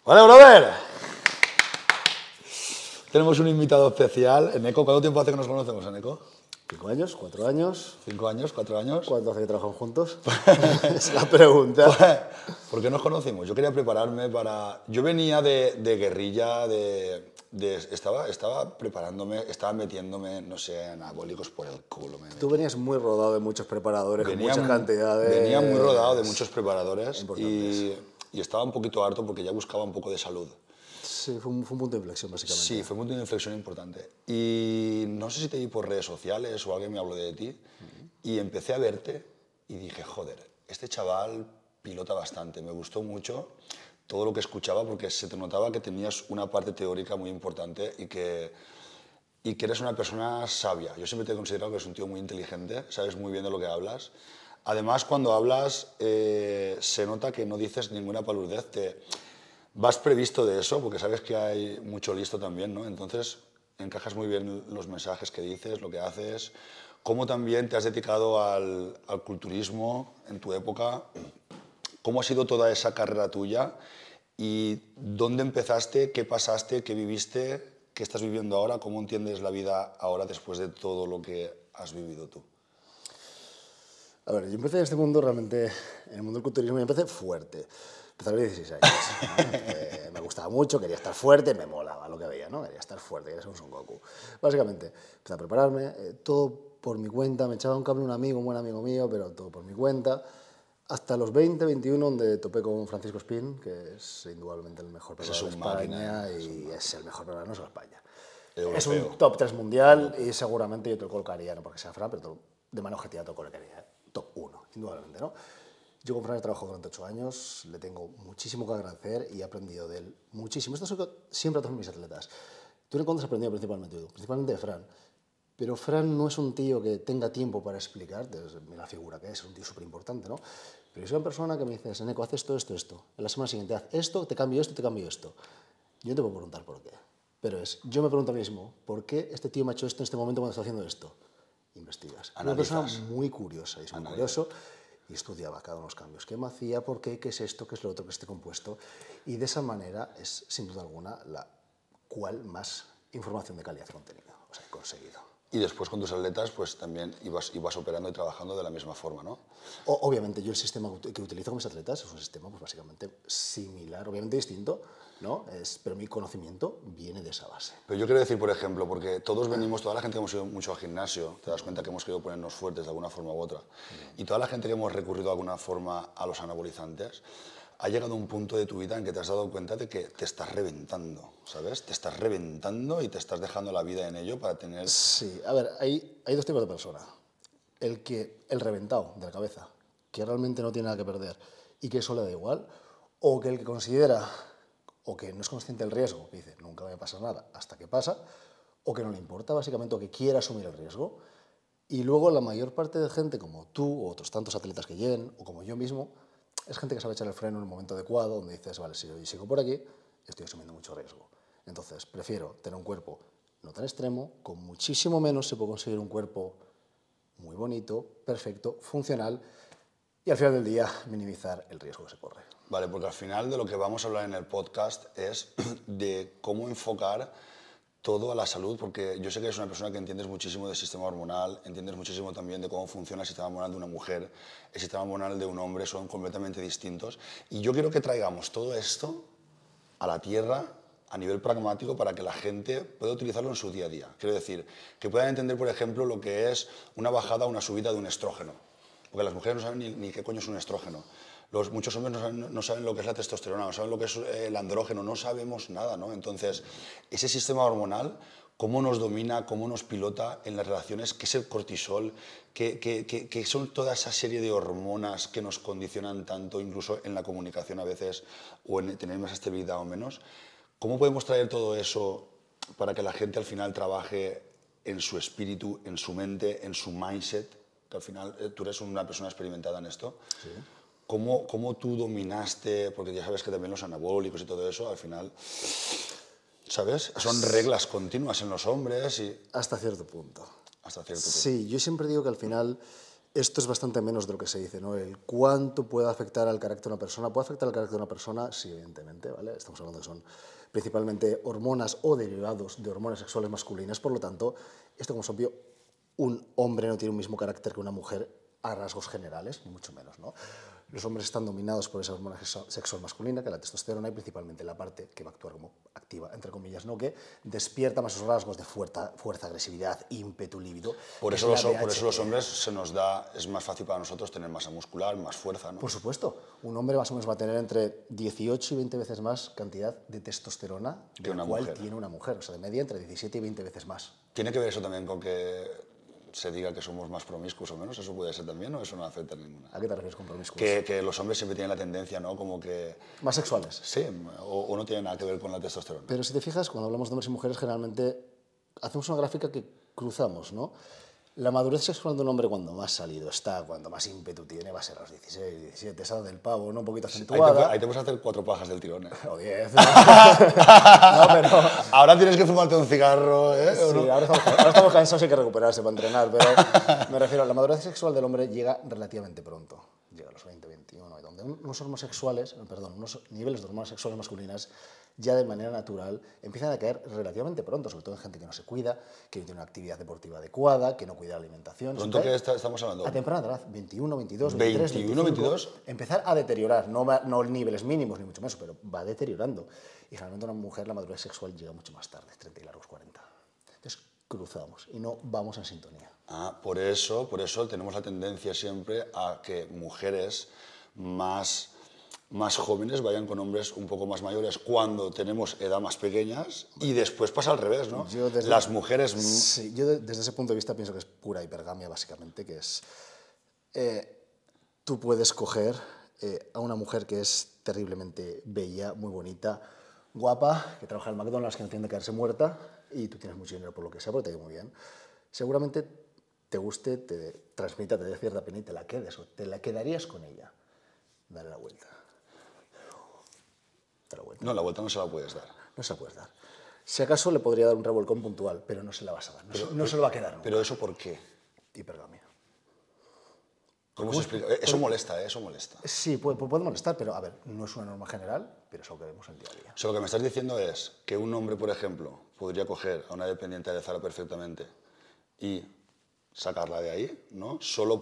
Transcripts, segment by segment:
Vale, brother. Tenemos un invitado especial, Eneco. ¿Cuánto tiempo hace que nos conocemos, Eneco? 5 años, 4 años. 5 años, 4 años. ¿Cuánto hace que trabajamos juntos? Es la pregunta. ¿Por qué nos conocimos? Yo quería prepararme para... Yo venía de guerrilla, estaba preparándome, estaba metiéndome, no sé, anabólicos por el culo. Tú venías muy rodado de muchos preparadores, con mucha cantidad de... Venía muy rodado de muchos preparadores y estaba un poquito harto porque ya buscaba un poco de salud. Sí, fue un punto de inflexión, básicamente. Sí, fue un punto de inflexión importante. Y no sé si te vi por redes sociales o alguien me habló de ti, y empecé a verte y dije, joder, este chaval pilota bastante, me gustó mucho todo lo que escuchaba porque se te notaba que tenías una parte teórica muy importante y que eres una persona sabia. Yo siempre te he considerado que eres un tío muy inteligente, sabes muy bien de lo que hablas. Además, cuando hablas, se nota que no dices ninguna palurdez. Vas previsto de eso, porque sabes que hay mucho listo también, ¿no? Entonces, encajas muy bien los mensajes que dices, lo que haces, cómo también te has dedicado al culturismo en tu época, cómo ha sido toda esa carrera tuya y dónde empezaste, qué pasaste, qué viviste, qué estás viviendo ahora, cómo entiendes la vida ahora después de todo lo que has vivido tú. A ver, yo empecé en este mundo realmente, en el mundo del culturismo, yo empecé fuerte. Empecé a los 16 años. Me gustaba mucho, quería estar fuerte, me molaba lo que veía, ¿no? Quería estar fuerte, quería ser un Son Goku. Básicamente, empecé a prepararme, todo por mi cuenta, me echaba un cable un amigo, un buen amigo mío, pero todo por mi cuenta. Hasta los 20, 21, donde topé con Francisco Espín, que es indudablemente el mejor preparador de España y es el mejor preparador, no solo de España. Europeo. Es un top 3 mundial y seguramente yo te lo colocaría, no porque sea Fran, pero de manera objetiva te lo colocaría top 1, indudablemente, ¿no? Yo con Fran he trabajado durante 8 años, le tengo muchísimo que agradecer y he aprendido de él muchísimo. Esto es siempre a todos mis atletas. ¿Tú en cuánto has aprendido principalmente tú? Principalmente de Fran. Pero Fran no es un tío que tenga tiempo para explicarte la figura que es un tío súper importante, ¿no? Pero es una persona que me dice, Eneco, haz esto, esto, esto. En la semana siguiente, haz esto, te cambio esto, te cambio esto. Yo no te puedo preguntar por qué. Pero yo me pregunto a mí mismo, ¿por qué este tío me ha hecho esto en este momento cuando está haciendo esto? Investigas. Es una persona muy curiosa y es muy curioso. Y estudiaba cada uno de los cambios. ¿Qué me hacía? ¿Por qué? ¿Qué es esto? ¿Qué es lo otro? ¿Qué es este compuesto? Y de esa manera es, sin duda alguna, la cual más información de calidad he contenido. O sea, he conseguido. Y después con tus atletas, pues también ibas operando y trabajando de la misma forma, ¿no? Obviamente, yo el sistema que utilizo con mis atletas es un sistema pues, básicamente similar, obviamente distinto, ¿no? Pero mi conocimiento viene de esa base. Pero yo quiero decir, por ejemplo, porque todos venimos, toda la gente que hemos ido mucho al gimnasio, te das cuenta que hemos querido ponernos fuertes de alguna forma u otra, y toda la gente que hemos recurrido de alguna forma a los anabolizantes, ha llegado a un punto de tu vida en que te has dado cuenta de que te estás reventando, ¿sabes? Te estás reventando y te estás dejando la vida en ello para tener... Sí, a ver, hay dos tipos de personas. El reventado de la cabeza, que realmente no tiene nada que perder y que eso le da igual, o que el que considera, o que no es consciente del riesgo, que dice, nunca me va a pasar nada hasta que pasa, o que no le importa, básicamente, o que quiere asumir el riesgo. Y luego la mayor parte de gente, como tú, o otros tantos atletas que lleguen, o como yo mismo, es gente que sabe echar el freno en el momento adecuado, donde dices, vale, si yo sigo por aquí, estoy asumiendo mucho riesgo. Entonces, prefiero tener un cuerpo no tan extremo, con muchísimo menos se puede conseguir un cuerpo muy bonito, perfecto, funcional, y al final del día minimizar el riesgo que se corre. Vale, porque al final de lo que vamos a hablar en el podcast es de cómo enfocar todo a la salud, porque yo sé que eres una persona que entiendes muchísimo del sistema hormonal, entiendes muchísimo también de cómo funciona el sistema hormonal de una mujer, el sistema hormonal de un hombre, son completamente distintos. Y yo quiero que traigamos todo esto a la tierra a nivel pragmático para que la gente pueda utilizarlo en su día a día. Quiero decir, que puedan entender, por ejemplo, lo que es una bajada o una subida de un estrógeno. Porque las mujeres no saben ni qué coño es un estrógeno. Muchos hombres no saben lo que es la testosterona, no saben lo que es el andrógeno, no sabemos nada, ¿no? Entonces, ese sistema hormonal, cómo nos domina, cómo nos pilota en las relaciones, qué es el cortisol, qué son toda esa serie de hormonas que nos condicionan tanto, incluso en la comunicación a veces, o en tener más estabilidad o menos. ¿Cómo podemos traer todo eso para que la gente al final trabaje en su espíritu, en su mente, en su mindset? Que al final tú eres una persona experimentada en esto. Sí. ¿Cómo tú dominaste? Porque ya sabes que también los anabólicos y todo eso, al final, ¿sabes? Son reglas continuas en los hombres y... Hasta cierto punto. Hasta cierto punto. Sí, yo siempre digo que al final esto es bastante menos de lo que se dice, ¿no? El cuánto puede afectar al carácter de una persona. ¿Puede afectar al carácter de una persona? Sí, evidentemente, ¿vale? Estamos hablando que son principalmente hormonas o derivados de hormonas sexuales masculinas, por lo tanto, esto como es obvio, un hombre no tiene un mismo carácter que una mujer a rasgos generales, ni mucho menos, ¿no? Los hombres están dominados por esa hormona sexual masculina, que es la testosterona, y principalmente la parte que va a actuar como activa, entre comillas, ¿no? Que despierta más esos rasgos de fuerza, agresividad, ímpetu, líbido. Por eso los hombres se nos da, es más fácil para nosotros tener masa muscular, más fuerza, ¿no? Por supuesto, un hombre más o menos va a tener entre 18 y 20 veces más cantidad de testosterona de la cual tiene una mujer, o sea, de media entre 17 y 20 veces más. ¿Tiene que ver eso también con que se diga que somos más promiscuos o menos? ¿Eso puede ser también o eso no afecta a ninguna? ¿A qué te refieres con promiscuos? Que los hombres siempre tienen la tendencia, ¿no? Como que... Más sexuales. Sí, o no tiene nada que ver con la testosterona. Pero si te fijas, cuando hablamos de hombres y mujeres, generalmente hacemos una gráfica que cruzamos, ¿no? La madurez sexual de un hombre cuando más salido está, cuando más ímpetu tiene, va a ser a los 16, 17, esa del pavo, ¿no? Un poquito acentuada. Ahí te puedes hacer 4 pajas del tirón, ¿eh? O 10. No, pero... Ahora tienes que fumarte un cigarro, ¿eh? Sí, ¿no? ahora estamos cansados y hay que recuperarse para entrenar, pero me refiero, la madurez sexual del hombre llega relativamente pronto. Llega a los 20, 21, y donde unos niveles de hormonas sexuales masculinas ya de manera natural empiezan a caer relativamente pronto, sobre todo en gente que no se cuida, que no tiene una actividad deportiva adecuada, que no cuida la alimentación. ¿Pronto qué estamos hablando? A temprana edad, 21, 22, 23, 21, 25, 22. empezar a deteriorar, no niveles mínimos ni mucho menos, pero va deteriorando. Y generalmente una mujer la madurez sexual llega mucho más tarde, 30 y largos 40. Entonces cruzamos y no vamos en sintonía. Por eso tenemos la tendencia siempre a que mujeres más jóvenes vayan con hombres un poco más mayores cuando tenemos edad más pequeñas y después pasa al revés, ¿no? Las mujeres... Sí, yo desde ese punto de vista pienso que es pura hipergamia, básicamente, que es... tú puedes coger a una mujer que es terriblemente bella, muy bonita, guapa, que trabaja en el McDonald's, que no tiene que quedarse muerta, y tú tienes mucho dinero por lo que sea, porque te ha ido muy bien. Seguramente te guste, te transmita, te dé cierta pena y te la quedes, o te la quedarías con ella. Dale la vuelta. No, la vuelta no se la puedes dar. No se la puedes dar. Si acaso le podría dar un revolcón puntual, pero no se la vas a dar. No se lo va a quedar nunca. ¿Pero eso por qué? Hipergamia. ¿Cómo se explica? Eso molesta, ¿eh? Eso molesta. Sí, puede molestar, pero a ver, no es una norma general, pero es algo que vemos en el día a día. O sea, lo que me estás diciendo es que un hombre, por ejemplo, podría coger a una dependiente de Zara perfectamente y sacarla de ahí, ¿no? Solo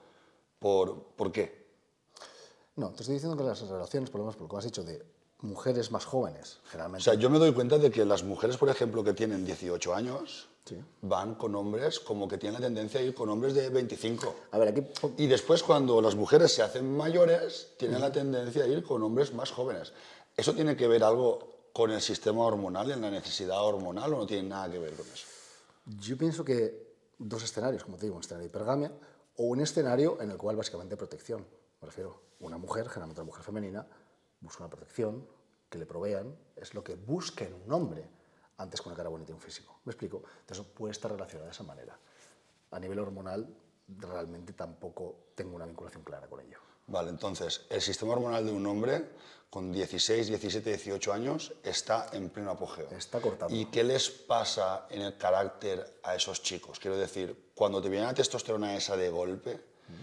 ¿por qué? No, te estoy diciendo que las relaciones, por lo menos por lo que has dicho, de mujeres más jóvenes, generalmente... O sea, yo me doy cuenta de que las mujeres, por ejemplo, que tienen 18 años, sí, van con hombres como que tienen la tendencia a ir con hombres de 25. A ver, aquí... Y después, cuando las mujeres se hacen mayores, tienen la tendencia a ir con hombres más jóvenes. ¿Eso tiene que ver algo con el sistema hormonal, en la necesidad hormonal, o no tiene nada que ver con eso? Yo pienso que dos escenarios, como te digo, un escenario de hipergamia o un escenario en el cual básicamente protección. Me refiero, una mujer, generalmente una mujer femenina, busca una protección, que le provean, es lo que busca en un hombre antes que una cara bonita y un físico. ¿Me explico? Entonces puede estar relacionado de esa manera. A nivel hormonal, realmente tampoco tengo una vinculación clara con ello. Vale, entonces, el sistema hormonal de un hombre con 16, 17, 18 años está en pleno apogeo. Está cortando. ¿Y qué les pasa en el carácter a esos chicos? Quiero decir, cuando te viene la testosterona esa de golpe,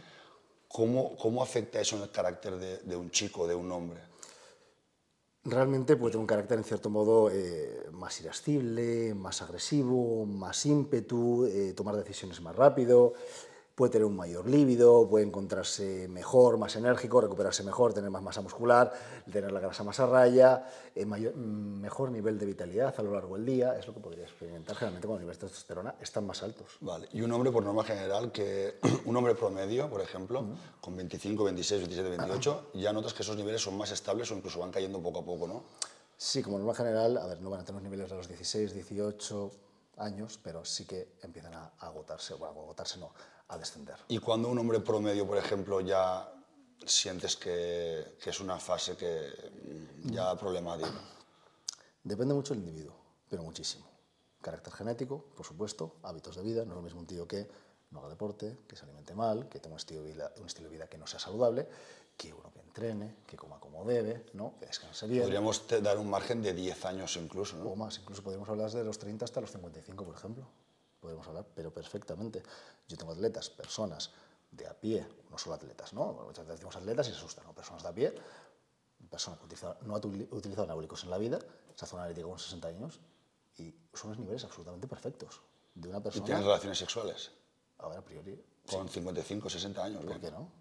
¿cómo afecta eso en el carácter de un chico, de un hombre? Realmente puede tener un carácter, en cierto modo, más irascible, más agresivo, más ímpetu, tomar decisiones más rápido, puede tener un mayor líbido, puede encontrarse mejor, más enérgico, recuperarse mejor, tener más masa muscular, tener la grasa más a raya, mejor nivel de vitalidad a lo largo del día, es lo que podría experimentar generalmente cuando los niveles de testosterona están más altos. Vale, y un hombre, por norma general, un hombre promedio, por ejemplo, con 25, 26, 27, 28, ya notas que esos niveles son más estables o incluso van cayendo poco a poco, ¿no? Sí, como norma general, a ver, no van a tener los niveles de los 16, 18 años, pero sí que empiezan a agotarse, bueno, a agotarse no, a descender. Y cuando un hombre promedio, por ejemplo, ya sientes que es una fase que ya problemática. Depende mucho del individuo, pero muchísimo. Carácter genético, por supuesto, hábitos de vida, no es lo mismo un tío que no haga deporte, que se alimente mal, que tenga un estilo de vida que no sea saludable, que uno que entrene, que coma como debe, ¿no? Que descanse bien. Podríamos dar un margen de 10 años incluso, ¿no? O más, incluso podríamos hablar de los 30 hasta los 55, por ejemplo. Podemos hablar, pero perfectamente. Yo tengo atletas, personas de a pie, no solo atletas, ¿no? Muchas veces decimos atletas y se asustan, ¿no? Personas de a pie, persona que no ha utilizado anabólicos en la vida, se hace una analítica con 60 años y son los niveles absolutamente perfectos de una ¿Y persona. tienes relaciones sexuales? Ahora, a priori, Con 55, 60 años. ¿por qué no?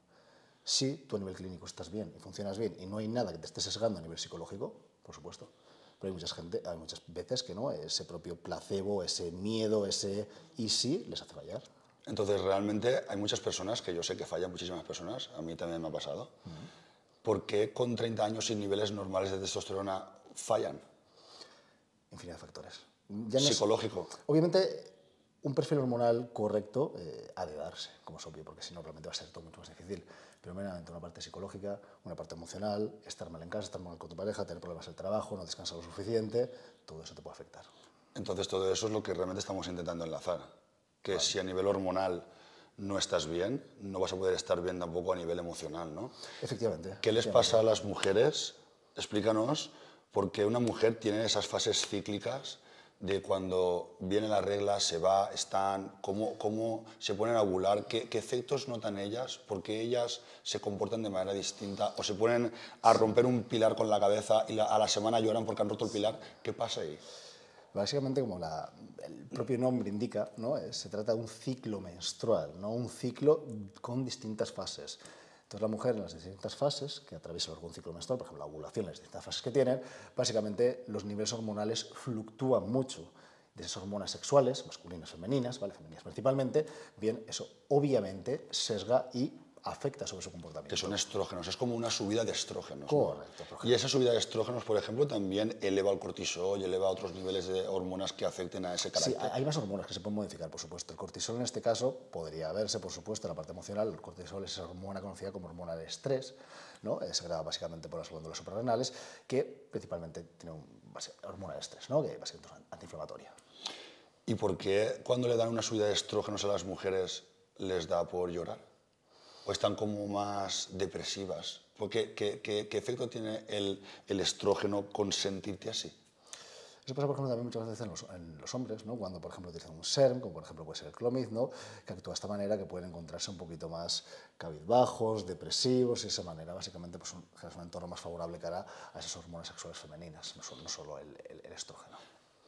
Si tú a nivel clínico estás bien y funcionas bien y no hay nada que te esté sesgando a nivel psicológico, por supuesto. Pero hay muchas veces que no, ese propio placebo, ese miedo, ese y sí les hace fallar. Entonces, realmente hay muchas personas, que yo sé que fallan muchísimas personas, a mí también me ha pasado. ¿Por qué con 30 años sin niveles normales de testosterona fallan? Infinidad de factores. Ya no Psicológico. Obviamente, un perfil hormonal correcto ha de darse, como es obvio, porque si no realmente va a ser todo mucho más difícil. Pero meramente una parte psicológica, una parte emocional, estar mal en casa, estar mal con tu pareja, tener problemas en el trabajo, no descansar lo suficiente, todo eso te puede afectar. Entonces, todo eso es lo que realmente estamos intentando enlazar. Que si a nivel hormonal no estás bien, no vas a poder estar bien tampoco a nivel emocional, ¿no? Efectivamente. ¿Qué les pasa a las mujeres? Explícanos por qué una mujer tiene esas fases cíclicas de cuando viene la regla, se va, están, cómo se ponen a ovular, qué efectos notan ellas, por qué ellas se comportan de manera distinta o se ponen a romper un pilar con la cabeza y a la semana lloran porque han roto el pilar. ¿Qué pasa ahí? Básicamente, como el propio nombre indica, ¿no? Se trata de un ciclo menstrual, ¿no? Un ciclo con distintas fases. Entonces, la mujer en las distintas fases que atraviesa algún ciclo menstrual, por ejemplo, la ovulación, las distintas fases que tienen, básicamente los niveles hormonales fluctúan mucho. De esas hormonas sexuales, masculinas, femeninas, ¿vale? Femeninas principalmente, bien, eso obviamente sesga y afecta sobre su comportamiento. Que son estrógenos, es como una subida de estrógenos. Correcto. ¿No? Y esa subida de estrógenos, por ejemplo, también eleva el cortisol y eleva otros niveles de hormonas que afecten a ese carácter. Sí, hay más hormonas que se pueden modificar, por supuesto. El cortisol en este caso podría verse, por supuesto, en la parte emocional. El cortisol es esa hormona conocida como hormona de estrés, ¿no? Es creada básicamente por las glándulas suprarrenales, que principalmente tiene una hormona de estrés, ¿no? Que básicamente es antiinflamatoria. ¿Y por qué cuando le dan una subida de estrógenos a las mujeres les da por llorar? ¿O están como más depresivas? ¿Qué efecto tiene el estrógeno con sentirte así? Eso pasa, por ejemplo, también muchas veces en los hombres, ¿no? Cuando, por ejemplo, utilizan un SERM, como por ejemplo puede ser el Clomid, ¿no? Que actúa de esta manera, que pueden encontrarse un poquito más cabizbajos, depresivos, y de esa manera, básicamente, pues es un entorno más favorable cara a esas hormonas sexuales femeninas, no solo el estrógeno.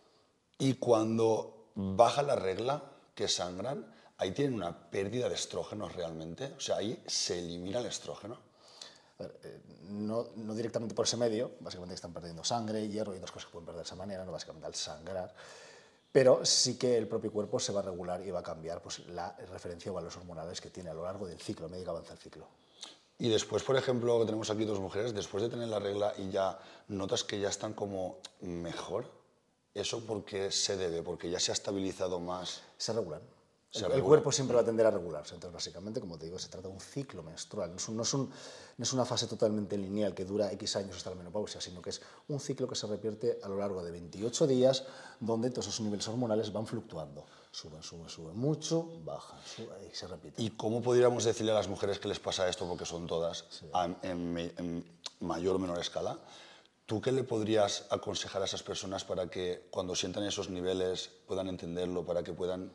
Y cuando baja la regla, que sangran, ahí tienen una pérdida de estrógenos realmente. O sea, ahí se elimina el estrógeno. A ver, no directamente por ese medio, básicamente están perdiendo sangre, hierro y otras cosas que pueden perder de esa manera, no básicamente al sangrar, pero sí que el propio cuerpo se va a regular y va a cambiar pues, la referencia o valores hormonales que tiene a lo largo del ciclo, a medida que avanza el ciclo. Y después, por ejemplo, que tenemos aquí dos mujeres, después de tener la regla y ya notas que ya están como mejor, ¿eso por qué se debe? ¿Porque ya se ha estabilizado más? Se regulan. El cuerpo siempre va a tender a regularse. Entonces, básicamente, como te digo, se trata de un ciclo menstrual. No es una fase totalmente lineal que dura X años hasta la menopausia, sino que es un ciclo que se repite a lo largo de 28 días, donde todos esos niveles hormonales van fluctuando. Suben mucho, bajan, y se repite. ¿Y cómo podríamos decirle a las mujeres que les pasa esto, porque son todas, sí, en mayor o menor escala? ¿Tú qué le podrías aconsejar a esas personas para que cuando sientan esos niveles puedan entenderlo, para que puedan,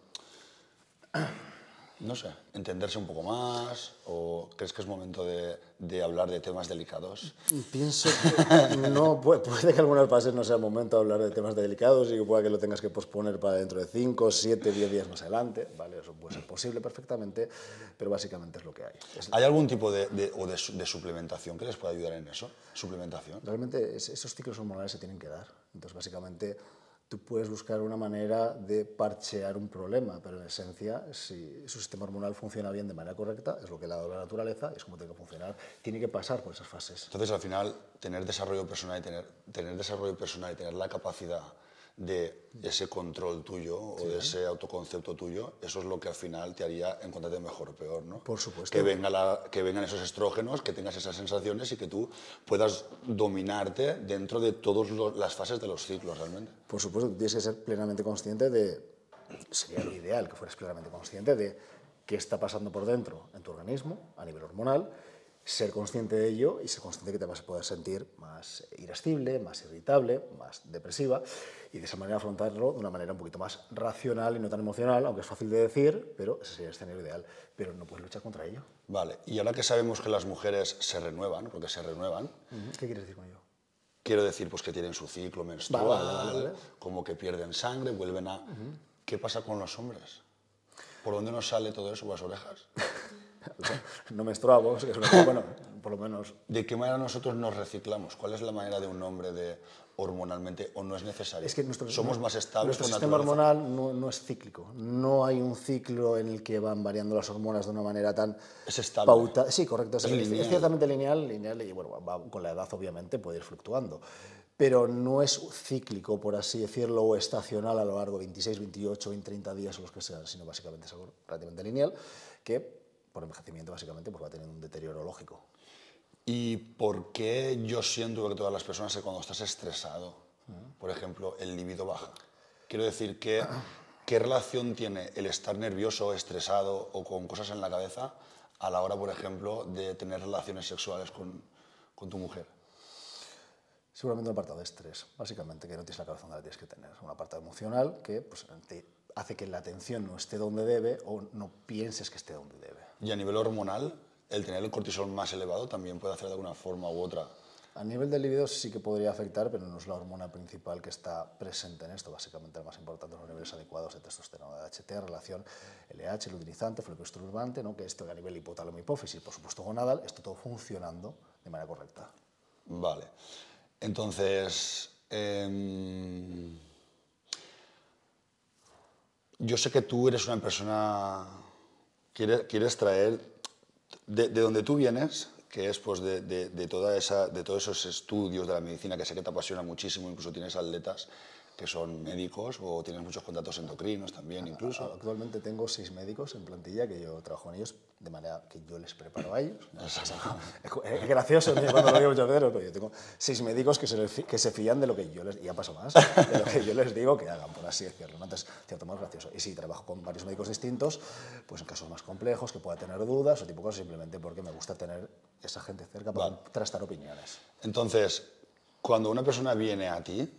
no sé, entenderse un poco más? ¿O crees que es momento de hablar de temas delicados? Pienso que no, puede que algunas fases no sea el momento de hablar de temas delicados y que pueda que lo tengas que posponer para dentro de 5, 7, 10 días más adelante, ¿vale? Eso puede ser posible perfectamente, pero básicamente es lo que hay. ¿Hay algún tipo de suplementación que les pueda ayudar en eso? ¿Suplementación? Realmente esos ciclos hormonales se tienen que dar. Entonces, básicamente, tú puedes buscar una manera de parchear un problema, pero en esencia, si su sistema hormonal funciona bien de manera correcta, es lo que le ha dado la naturaleza, es como tiene que funcionar, tiene que pasar por esas fases. Entonces, al final, tener desarrollo personal y tener la capacidad de ese control tuyo o de ese autoconcepto tuyo, eso es lo que al final te haría encontrarte mejor o peor, ¿no? Por supuesto. Que vengan esos estrógenos, que tengas esas sensaciones y que tú puedas dominarte dentro de todas las fases de los ciclos, realmente. Por supuesto, tienes que ser plenamente consciente sería lo ideal que fueras plenamente consciente de qué está pasando por dentro en tu organismo, a nivel hormonal, ser consciente de ello y ser consciente que te vas a poder sentir más irascible, más irritable, más depresiva y de esa manera afrontarlo de una manera un poquito más racional y no tan emocional, aunque es fácil de decir, pero ese sería el escenario ideal. Pero no puedes luchar contra ello. Vale, y ahora que sabemos que las mujeres se renuevan, porque se renuevan, ¿Qué quieres decir con ello? quiero decir pues que tienen su ciclo menstrual, Vale. como que pierden sangre, vuelven a... ¿Qué pasa con los hombres? ¿Por dónde nos sale todo eso? ¿Por las orejas? No menstruamos, que es una bueno, por lo menos. ¿De qué manera nosotros nos reciclamos? ¿Cuál es la manera de un hombre de hormonalmente o no es necesario? Es que Somos más estables nuestro por sistema naturaleza. hormonal no es cíclico. No hay un ciclo en el que van variando las hormonas de una manera tan Es estable. pautada. Sí, correcto. Es lineal. ciertamente lineal y bueno, con la edad obviamente puede ir fluctuando. Pero no es cíclico, por así decirlo, o estacional a lo largo de 26, 28, 20, 30 días o los que sean, sino básicamente es algo relativamente lineal que por envejecimiento básicamente pues va a tener un deterioro lógico. ¿Y por qué yo siento que todas las personas que cuando estás estresado, por ejemplo, el libido baja? Quiero decir, ¿qué relación tiene el estar nervioso, estresado o con cosas en la cabeza a la hora, por ejemplo, de tener relaciones sexuales con tu mujer? Seguramente un apartado de estrés, básicamente, que no tienes la cabeza donde la tienes que tener. Un apartado emocional que pues, te hace que la atención no esté donde debe o no pienses que esté donde debe. Y a nivel hormonal, el tener el cortisol más elevado también puede hacer de alguna forma u otra. A nivel del libido sí que podría afectar, pero no es la hormona principal que está presente en esto. Básicamente el más importante son los niveles adecuados de testosterona, de HT, relación LH, luteinizante, folliculoestimulante, ¿no? Que esto a nivel hipotálamo hipófisis, por supuesto gonadal, esto todo funcionando de manera correcta. Vale. Entonces, yo sé que tú eres una persona, quieres traer de donde tú vienes, que es pues de todos esos estudios de la medicina que sé que te apasiona muchísimo, incluso tienes atletas que son médicos o tienes muchos contactos endocrinos también incluso. Actualmente tengo 6 médicos en plantilla que yo trabajo con ellos de manera que yo les preparo a ellos. Es gracioso cuando lo digo muchas veces, pero yo tengo 6 médicos que se fían de lo que yo les... Y ya paso más, de lo que yo les digo que hagan, por así decirlo, ¿no? Entonces, cierto modo es gracioso. Y sí, trabajo con varios médicos distintos, pues en casos más complejos, que pueda tener dudas o tipo de cosas, simplemente porque me gusta tener esa gente cerca para contrastar opiniones. Entonces, cuando una persona viene a ti,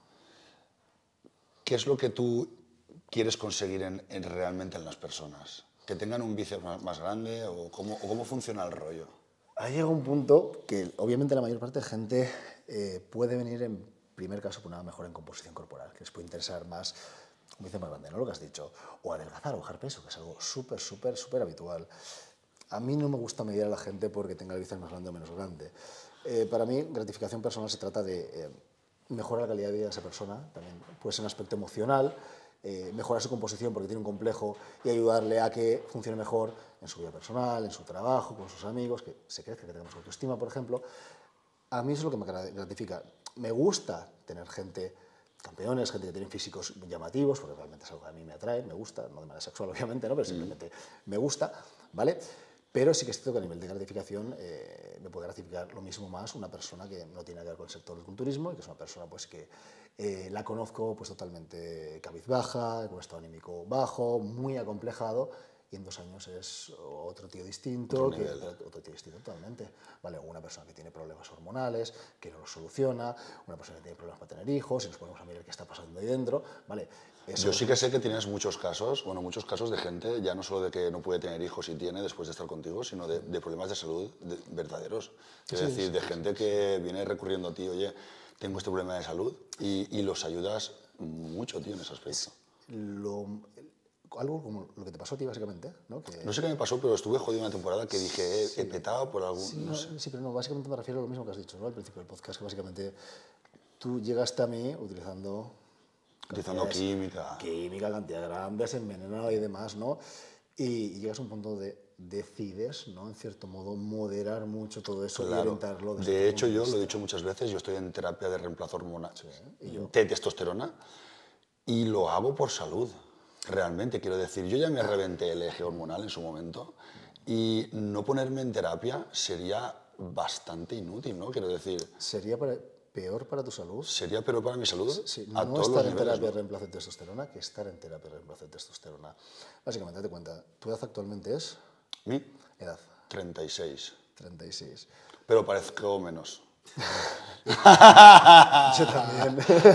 ¿qué es lo que tú quieres conseguir realmente en las personas? ¿Que tengan un bíceps más grande o cómo funciona el rollo? Ha llegado un punto que obviamente la mayor parte de gente puede venir en primer caso por una mejora en composición corporal, que les puede interesar más un bíceps más grande, ¿no? Lo que has dicho, o adelgazar o bajar peso, que es algo súper habitual. A mí no me gusta medir a la gente porque tenga el bíceps más grande o menos grande. Para mí, gratificación personal se trata de mejorar la calidad de vida de esa persona, también puede ser un aspecto emocional, mejorar su composición porque tiene un complejo y ayudarle a que funcione mejor en su vida personal, en su trabajo, con sus amigos, que se crezca, que tengamos autoestima, por ejemplo. A mí eso es lo que me gratifica. Me gusta tener gente, campeones, gente que tiene físicos llamativos, porque realmente es algo que a mí me atrae, me gusta, no de manera sexual obviamente, ¿no? Pero simplemente me gusta, ¿vale? Pero sí que es cierto que a nivel de gratificación me puede gratificar lo mismo más una persona que no tiene que ver con el sector del culturismo y que es una persona pues, que la conozco pues, totalmente cabizbaja, con estado anímico bajo, muy acomplejado y en 2 años es otro tío distinto, otro tío distinto totalmente. ¿Vale? Una persona que tiene problemas hormonales, que no los soluciona, una persona que tiene problemas para tener hijos, y nos ponemos a mirar qué está pasando ahí dentro. ¿Vale? Yo sí que sé que tienes muchos casos de gente, ya no solo de que no puede tener hijos y tiene después de estar contigo, sino de problemas de salud verdaderos. Es decir, de gente que viene recurriendo a ti, oye, tengo este problema de salud y los ayudas mucho, tío, en ese aspecto. Algo como lo que te pasó a ti, básicamente, ¿no? Que... No sé qué me pasó, pero estuve jodido una temporada que dije, he petado por algún... Sí, no sé. sí, pero no, básicamente me refiero a lo mismo que has dicho, ¿no? Al principio del podcast, que básicamente tú llegaste a mí utilizando química. Química, cantidad grandes, envenenado y demás, ¿no? Y llegas a un punto de decides, ¿no? En cierto modo, moderar mucho todo eso y orientarlo. De hecho, yo lo he dicho muchas veces, yo estoy en terapia de reemplazo hormonal de testosterona y lo hago por salud, realmente. Quiero decir, yo ya me reventé el eje hormonal en su momento y no ponerme en terapia sería bastante inútil, ¿no? Quiero decir... ¿Sería peor para tu salud? Sería peor para mi salud. Sí, a no todos estar los en niveles, terapia de ¿no? reemplazo de testosterona que estar en terapia de reemplazo de testosterona. Básicamente, date cuenta, ¿tu edad actualmente es? ¿Mi? Edad. 36. 36. Pero parezco menos. Yo también.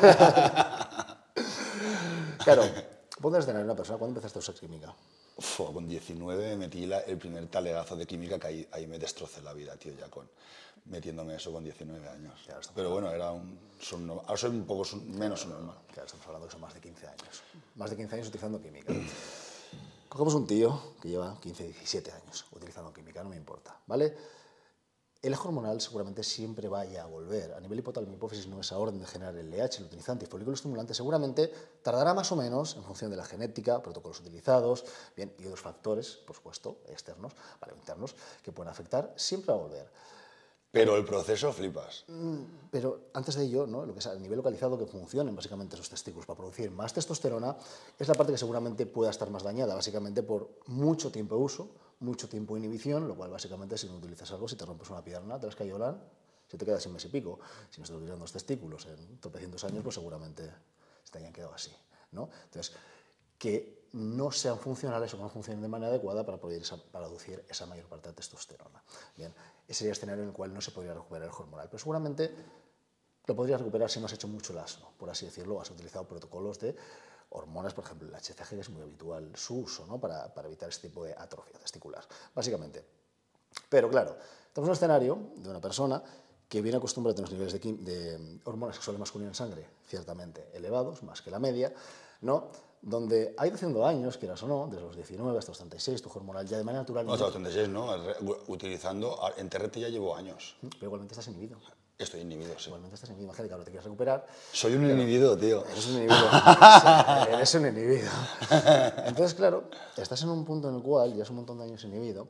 Claro, ponte a escenario una persona. ¿Cuándo empezaste a usar química? Con 19 metí el primer talegazo de química que ahí me destrocé la vida, tío, ya metiéndome eso con 19 años. Claro, pero bueno, ahora soy un poco menos normal. Claro, estamos hablando que son más de 15 años. Más de 15 años utilizando química. Cogemos un tío que lleva 15, 17 años utilizando química, no me importa, ¿vale? El eje hormonal seguramente siempre vaya a volver. A nivel hipotálamo hipófisis, no esa orden de generar el LH, el luteinizante y folículo estimulante, seguramente tardará más o menos en función de la genética, protocolos utilizados, bien, y otros factores, por supuesto, externos, vale, internos, que pueden afectar, siempre va a volver. Pero el proceso flipas. Pero antes de ello, ¿no? Lo que es a nivel localizado que funcionen básicamente esos testículos para producir más testosterona es la parte que seguramente pueda estar más dañada, básicamente por mucho tiempo de uso, mucho tiempo de inhibición, lo cual básicamente si no utilizas algo, si te rompes una pierna, te las cayolan, si te quedas sin mes y pico. Si no estás utilizando los testículos en tropecientos años, pues seguramente se te hayan quedado así, ¿no? Entonces, que no sean funcionales o no funcionen de manera adecuada para poder producir esa mayor parte de testosterona. Bien, ese sería el escenario en el cual no se podría recuperar el hormonal, pero seguramente lo podrías recuperar si no has hecho mucho el asno, por así decirlo, has utilizado protocolos de hormonas, por ejemplo, el HCG, que es muy habitual su uso, ¿no? para evitar este tipo de atrofia testicular, básicamente. Pero claro, tenemos un escenario de una persona que viene acostumbrada a tener los niveles de hormonas sexuales masculinas en sangre ciertamente elevados, más que la media, ¿no? Donde ha ido haciendo años, quieras o no, desde los 19 hasta los 36, tu hormonal ya de manera natural... No, hasta los 36, ¿no? Utilizando, en TRT ya llevo años. Pero igualmente estás inhibido. Estoy inhibido, sí. Igualmente estás inhibido. Imagínate que ahora te quieres recuperar. Soy un inhibido, tío. Eres un inhibido. Eres un inhibido. Entonces, claro, estás en un punto en el cual ya es un montón de años inhibido.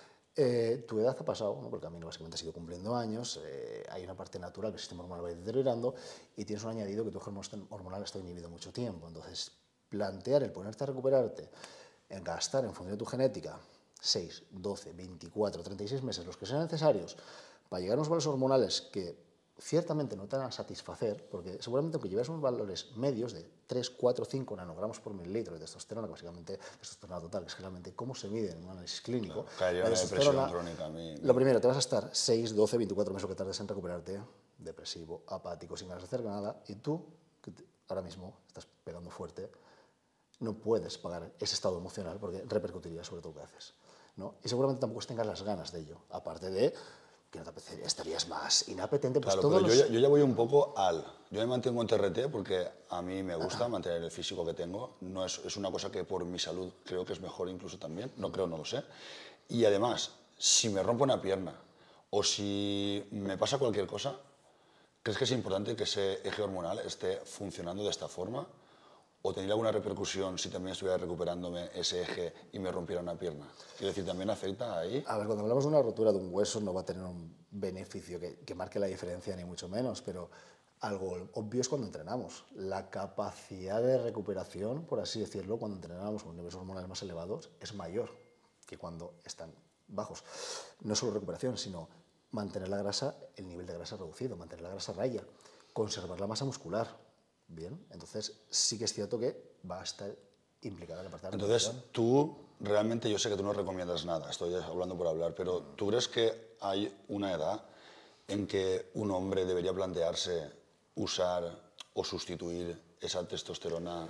Tu edad ha pasado, ¿no? Porque el camino básicamente ha sido cumpliendo años, hay una parte natural que el sistema hormonal va deteriorando y tienes un añadido que tu hormonal está inhibido mucho tiempo. Entonces, plantear el ponerte a recuperarte, en gastar en función de tu genética 6, 12, 24, 36 meses, los que sean necesarios, para llegar a unos valores hormonales que ciertamente no te van a satisfacer, porque seguramente aunque lleves unos valores medios de 3, 4, 5 nanogramos por mililitro de testosterona, que básicamente testosterona total, que es generalmente cómo se mide en un análisis clínico, Caería una depresión crónica a mí. Lo primero, te vas a estar 6, 12, 24 meses lo que tardes en recuperarte, depresivo, apático, sin ganas de hacer nada, y tú, que ahora mismo estás pegando fuerte, no puedes pagar ese estado emocional porque repercutiría sobre todo lo que haces, ¿no? Y seguramente tampoco tengas las ganas de ello, aparte de que no te apetecería, estarías más inapetente. Pues claro, pero yo ya voy un poco yo me mantengo en TRT porque a mí me gusta mantener el físico que tengo. No es una cosa que por mi salud creo que es mejor incluso también. No creo, no lo sé. Y además, si me rompo una pierna o si me pasa cualquier cosa, ¿crees que es importante que ese eje hormonal esté funcionando de esta forma? ¿O tendría alguna repercusión si también estuviera recuperándome ese eje y me rompiera una pierna? Quiero decir, ¿también afecta ahí? A ver, cuando hablamos de una rotura de un hueso no va a tener un beneficio que marque la diferencia, ni mucho menos, pero algo obvio es cuando entrenamos. La capacidad de recuperación, por así decirlo, cuando entrenamos con niveles hormonales más elevados, es mayor que cuando están bajos. No solo recuperación, sino mantener la grasa, el nivel de grasa reducido, mantener la grasa a raya, conservar la masa muscular. Bien, entonces sí que es cierto que va a estar implicada en la parte de la Entonces, tú realmente, yo sé que tú no recomiendas nada, estoy hablando por hablar, pero ¿tú crees que hay una edad en que un hombre debería plantearse usar o sustituir esa testosterona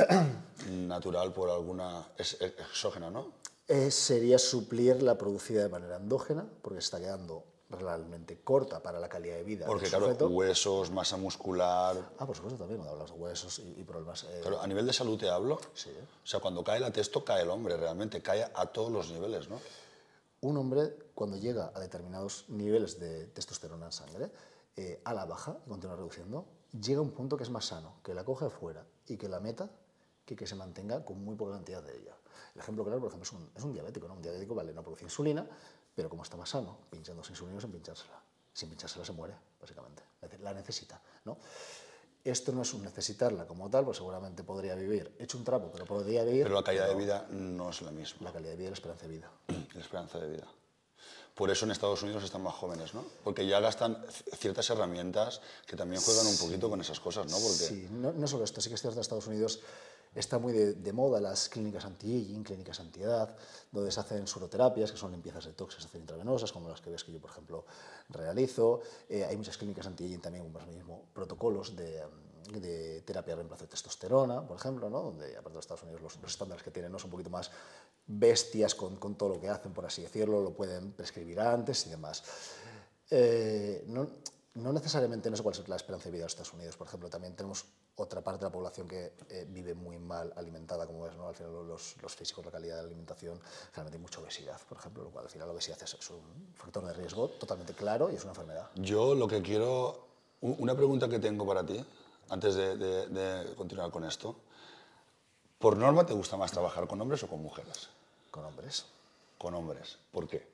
natural por alguna exógena, ¿no? Sería suplir la producida de manera endógena, porque se está quedando realmente corta para la calidad de vida. Porque, claro, huesos, masa muscular... Por supuesto, también cuando hablas de huesos y problemas... Claro, a nivel de salud te hablo. Sí. O sea, cuando cae la testo, cae el hombre, realmente. Cae a todos los niveles, ¿no? Un hombre, cuando llega a determinados niveles de testosterona en sangre, a la baja, y continúa reduciendo, llega a un punto que es más sano, que la coge fuera y que la meta, que se mantenga con muy poca cantidad de ella. El ejemplo claro, por ejemplo, es un diabético, ¿no? Un diabético, vale, no produce insulina, pero como está más sano, pinchándose insulina sin pinchársela. Sin pinchársela se muere, básicamente. La necesita, ¿no? Esto no es un necesitarla como tal, pues seguramente podría vivir hecho un trapo, pero podría vivir... Pero la calidad de vida no es la misma. La calidad de vida y la esperanza de vida. La esperanza de vida. Por eso en Estados Unidos están más jóvenes, ¿no? Porque ya gastan ciertas herramientas que también juegan un poquito con esas cosas, ¿no? Porque... Sí, no solo esto, sí que es cierto en Estados Unidos Está muy de moda las clínicas anti-aging, clínicas anti-edad, donde se hacen suroterapias, que son limpiezas de toxes intravenosas, como las que ves que yo, por ejemplo, realizo. Hay muchas clínicas anti-aging también, como mismo, protocolos de terapia de reemplazo de testosterona, por ejemplo, ¿no? Donde, aparte de Estados Unidos, los estándares que tienen, ¿no?, son un poquito más bestias con todo lo que hacen, por así decirlo, lo pueden prescribir antes y demás. No necesariamente, no sé cuál es la esperanza de vida de Estados Unidos, por ejemplo, también tenemos otra parte de la población que vive muy mal alimentada, como ves, ¿no? Al final los físicos, la calidad de la alimentación, generalmente hay mucha obesidad, por ejemplo, lo cual al final la obesidad es un factor de riesgo totalmente claro y es una enfermedad. Yo lo que quiero, una pregunta que tengo para ti, antes de continuar con esto. ¿Por norma te gusta más trabajar con hombres o con mujeres? Con hombres. Con hombres. ¿Por qué?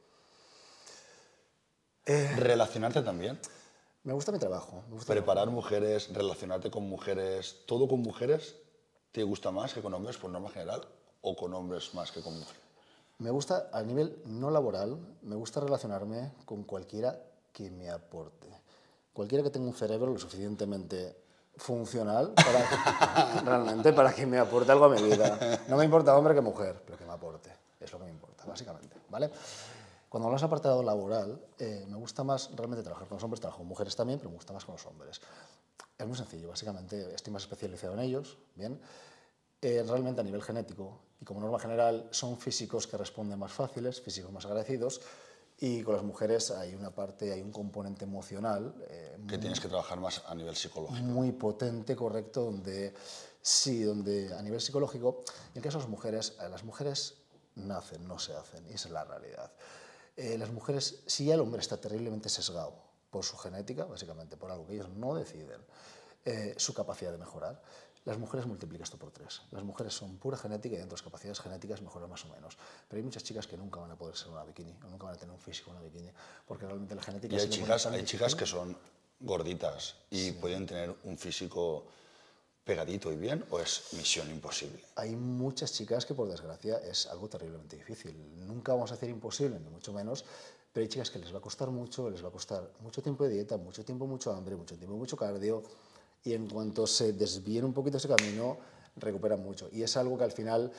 ¿Relacionarte también? Me gusta mi trabajo. Preparar mujeres, relacionarte con mujeres, todo con mujeres, ¿te gusta más que con hombres por norma general o con hombres más que con mujeres? Me gusta, a nivel no laboral, me gusta relacionarme con cualquiera que me aporte. Cualquiera que tenga un cerebro lo suficientemente funcional realmente para que me aporte algo a mi vida. No me importa hombre que mujer, pero que me aporte. Es lo que me importa, básicamente, ¿vale? Cuando hablas de apartado laboral, me gusta más realmente trabajar con los hombres, trabajo con mujeres también, pero me gusta más con los hombres. Es muy sencillo, básicamente estoy más especializado en ellos, ¿bien? Realmente a nivel genético y como norma general son físicos que responden más fáciles, físicos más agradecidos, y con las mujeres hay una parte, hay un componente emocional Que tienes que trabajar más a nivel psicológico. muy potente, correcto, donde sí, donde a nivel psicológico, en el caso de las mujeres nacen, no se hacen, y esa es la realidad. Las mujeres, si ya el hombre está terriblemente sesgado por su genética, básicamente por algo que ellos no deciden, su capacidad de mejorar, las mujeres multiplican esto por 3. Las mujeres son pura genética y dentro de las capacidades genéticas mejoran más o menos. Pero hay muchas chicas que nunca van a poder ser una bikini, o nunca van a tener un físico una bikini, porque realmente la genética... Y hay chicas que son gorditas y pueden tener un físico pegadito y bien, ¿o es misión imposible? Hay muchas chicas que, por desgracia, es algo terriblemente difícil. Nunca vamos a decir imposible, ni mucho menos, pero hay chicas que les va a costar mucho, les va a costar mucho tiempo de dieta, mucho tiempo, mucho hambre, mucho tiempo, mucho cardio, y en cuanto se desvíen un poquito ese camino, recuperan mucho. Y es algo que al final,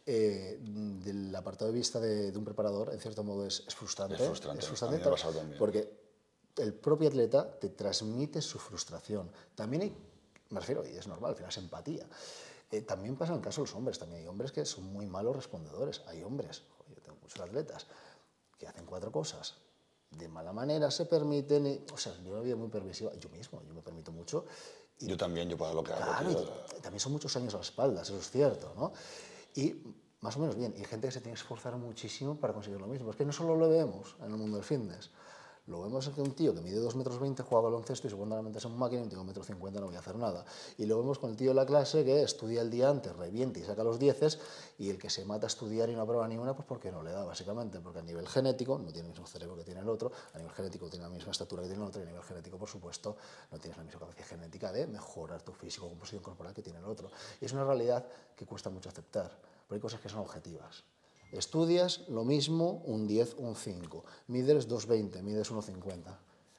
del apartado de vista de un preparador, en cierto modo es frustrante. Es frustrante, a mí me ha pasado también. Porque el propio atleta te transmite su frustración. También hay, me refiero, y es normal, al final es empatía. También pasa en el caso de los hombres, también hay hombres que son muy malos respondedores. Hay hombres, yo tengo muchos atletas, que hacen 4 cosas de mala manera, se permiten, o sea, yo una vida muy permisiva, yo mismo, yo me permito mucho. Y, yo también, yo para lo que hago. Claro, y también son muchos años a las espaldas, eso es cierto, ¿no? Y más o menos bien, y hay gente que se tiene que esforzar muchísimo para conseguir lo mismo. Es que no solo lo vemos en el mundo del fitness, lo vemos en que un tío que mide 2,20 m juega baloncesto y seguramente es un máquina y un tío de 1,50 m no voy a hacer nada. Y lo vemos con el tío de la clase que estudia el día antes, revienta y saca los 10 y el que se mata a estudiar y no aprueba ni una, pues porque no le da, básicamente, porque a nivel genético no tiene el mismo cerebro que tiene el otro, a nivel genético tiene la misma estatura que tiene el otro y a nivel genético, por supuesto, no tienes la misma capacidad genética de mejorar tu físico, composición corporal que tiene el otro. Y es una realidad que cuesta mucho aceptar, pero hay cosas que son objetivas. Estudias lo mismo, un 10, un 5. Mides 2,20, mides 1,50.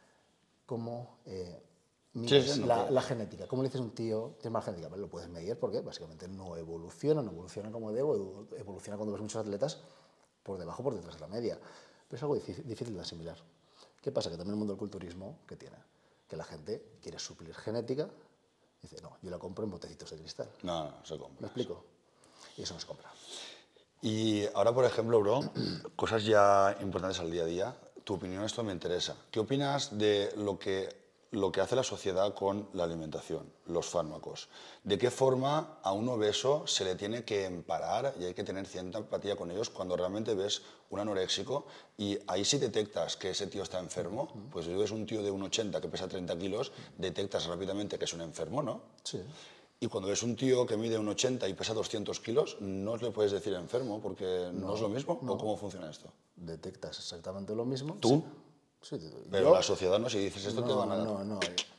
¿Cómo mides la genética? ¿Cómo le dices a un tío, tienes más genética? Pues lo puedes medir porque básicamente no evoluciona como debo, evoluciona cuando ves muchos atletas por debajo, por detrás de la media. Pero es algo difícil de asimilar. ¿Qué pasa? Que también el mundo del culturismo, ¿qué tiene? Que la gente quiere suplir genética y dice, no, yo la compro en botecitos de cristal. No, se compra. ¿Me explico? Y eso no se compra. Y ahora, por ejemplo, bro, cosas ya importantes al día a día. Tu opinión, esto me interesa. ¿Qué opinas de lo que hace la sociedad con la alimentación, los fármacos? ¿De qué forma a un obeso se le tiene que emparar y hay que tener cierta empatía con ellos cuando realmente ves un anoréxico y ahí sí detectas que ese tío está enfermo? Pues si ves un tío de 1,80 que pesa 30 kilos, detectas rápidamente que es un enfermo, ¿no? Sí. Y cuando ves un tío que mide 1,80 y pesa 200 kilos, no le puedes decir enfermo porque no es lo mismo. ¿O cómo funciona esto? Detectas exactamente lo mismo. ¿Tú? Sí, Pero la sociedad no, si dices esto te van a dar. No.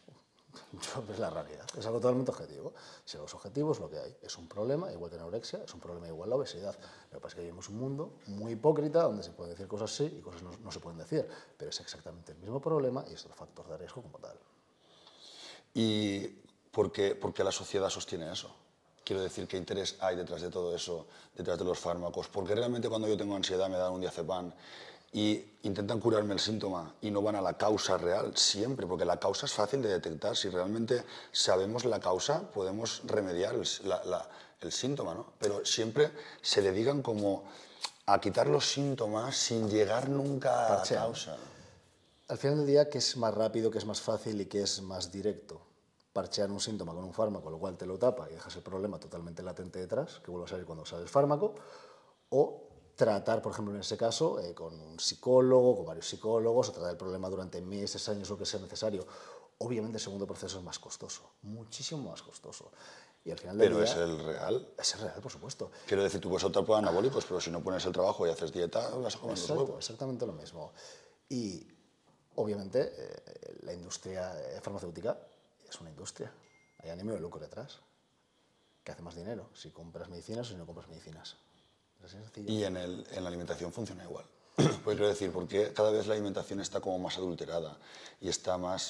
Es la realidad. Es algo totalmente objetivo. Si los objetivos lo que hay es un problema, igual que la anorexia, es un problema igual la obesidad. Lo que pasa es que vivimos un mundo muy hipócrita donde se pueden decir cosas sí y cosas no se pueden decir. Pero es exactamente el mismo problema y es el factor de riesgo como tal. ¿Y por qué la sociedad sostiene eso? Quiero decir, ¿qué interés hay detrás de todo eso, detrás de los fármacos? Porque realmente cuando yo tengo ansiedad me dan un diazepam y intentan curarme el síntoma y no van a la causa real, siempre, porque la causa es fácil de detectar. Si realmente sabemos la causa, podemos remediar el síntoma, ¿no? Pero siempre se dedican como a quitar los síntomas sin llegar nunca a la Parchean. causa. Al final del día, ¿qué es más rápido, qué es más fácil y qué es más directo? Parchear un síntoma con un fármaco, lo cual te lo tapa y dejas el problema totalmente latente detrás, que vuelve a salir cuando sale el fármaco, o tratar, por ejemplo, en ese caso, con un psicólogo, con varios psicólogos, o tratar el problema durante meses, años, lo que sea necesario. Obviamente el segundo proceso es más costoso, muchísimo más costoso. Y al final del Pero día... es el real. Es el real, por supuesto. Quiero decir, tú puedes optar por anabólicos, pero si no pones el trabajo y haces dieta, vas a comer los huevos. Exactamente lo mismo. Y obviamente la industria farmacéutica es una industria. Hay ánimo de lucro detrás. ¿Qué hace más dinero? Si compras medicinas o si no compras medicinas. Es así sencillo. Y en la alimentación funciona igual. Pues quiero decir, porque cada vez la alimentación está como más adulterada y está más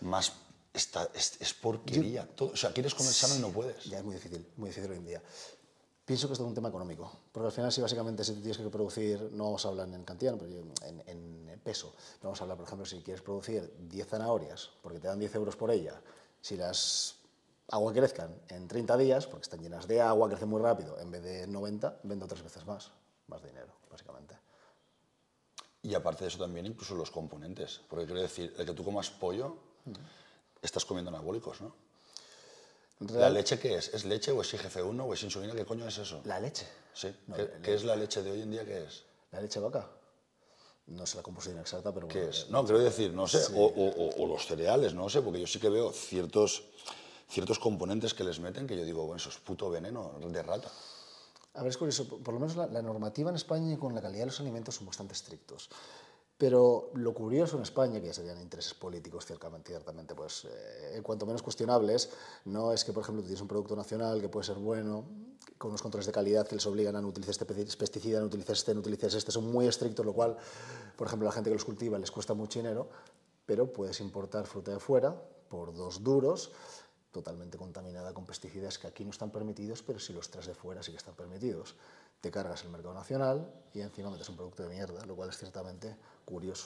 es porquería. Todo, o sea, quieres comer sano y no puedes. Ya es muy difícil hoy en día. Pienso que es todo un tema económico, porque al final si básicamente si tú tienes que producir, no vamos a hablar en cantidad, pero en peso, vamos a hablar, por ejemplo, si quieres producir 10 zanahorias, porque te dan 10 euros por ellas, si las agua crezcan en 30 días, porque están llenas de agua, crecen muy rápido, en vez de 90, vendo 3 veces más dinero, básicamente. Y aparte de eso también incluso los componentes, porque quiero decir, el que tú comas pollo, estás comiendo anabólicos, ¿no? ¿La leche qué es? ¿Es leche o es IGF-1 o es insulina? ¿Qué coño es eso? ¿La leche? Sí. No, ¿Qué es la leche de hoy en día? ¿Qué es? ¿La leche de vaca? No sé la composición exacta, pero ¿Qué bueno, es? No, quiero decir, no sé, sí. o los cereales, no sé, porque yo sí que veo ciertos componentes que les meten que yo digo, bueno, eso es puto veneno de rata. A ver, es curioso, por lo menos la normativa en España con la calidad de los alimentos son bastante estrictos. Pero lo curioso en España, que ya serían intereses políticos ciertamente, pues cuanto menos cuestionables, no es que, por ejemplo, tú tienes un producto nacional que puede ser bueno, con unos controles de calidad que les obligan a no utilizar este pesticida, no utilizar este, no utilizar este, son muy estrictos, lo cual, por ejemplo, a la gente que los cultiva les cuesta mucho dinero, pero puedes importar fruta de fuera por 2 duros, totalmente contaminada con pesticidas que aquí no están permitidos, pero si los traes de fuera sí que están permitidos. Te cargas el mercado nacional y encima metes un producto de mierda, lo cual es ciertamente curioso.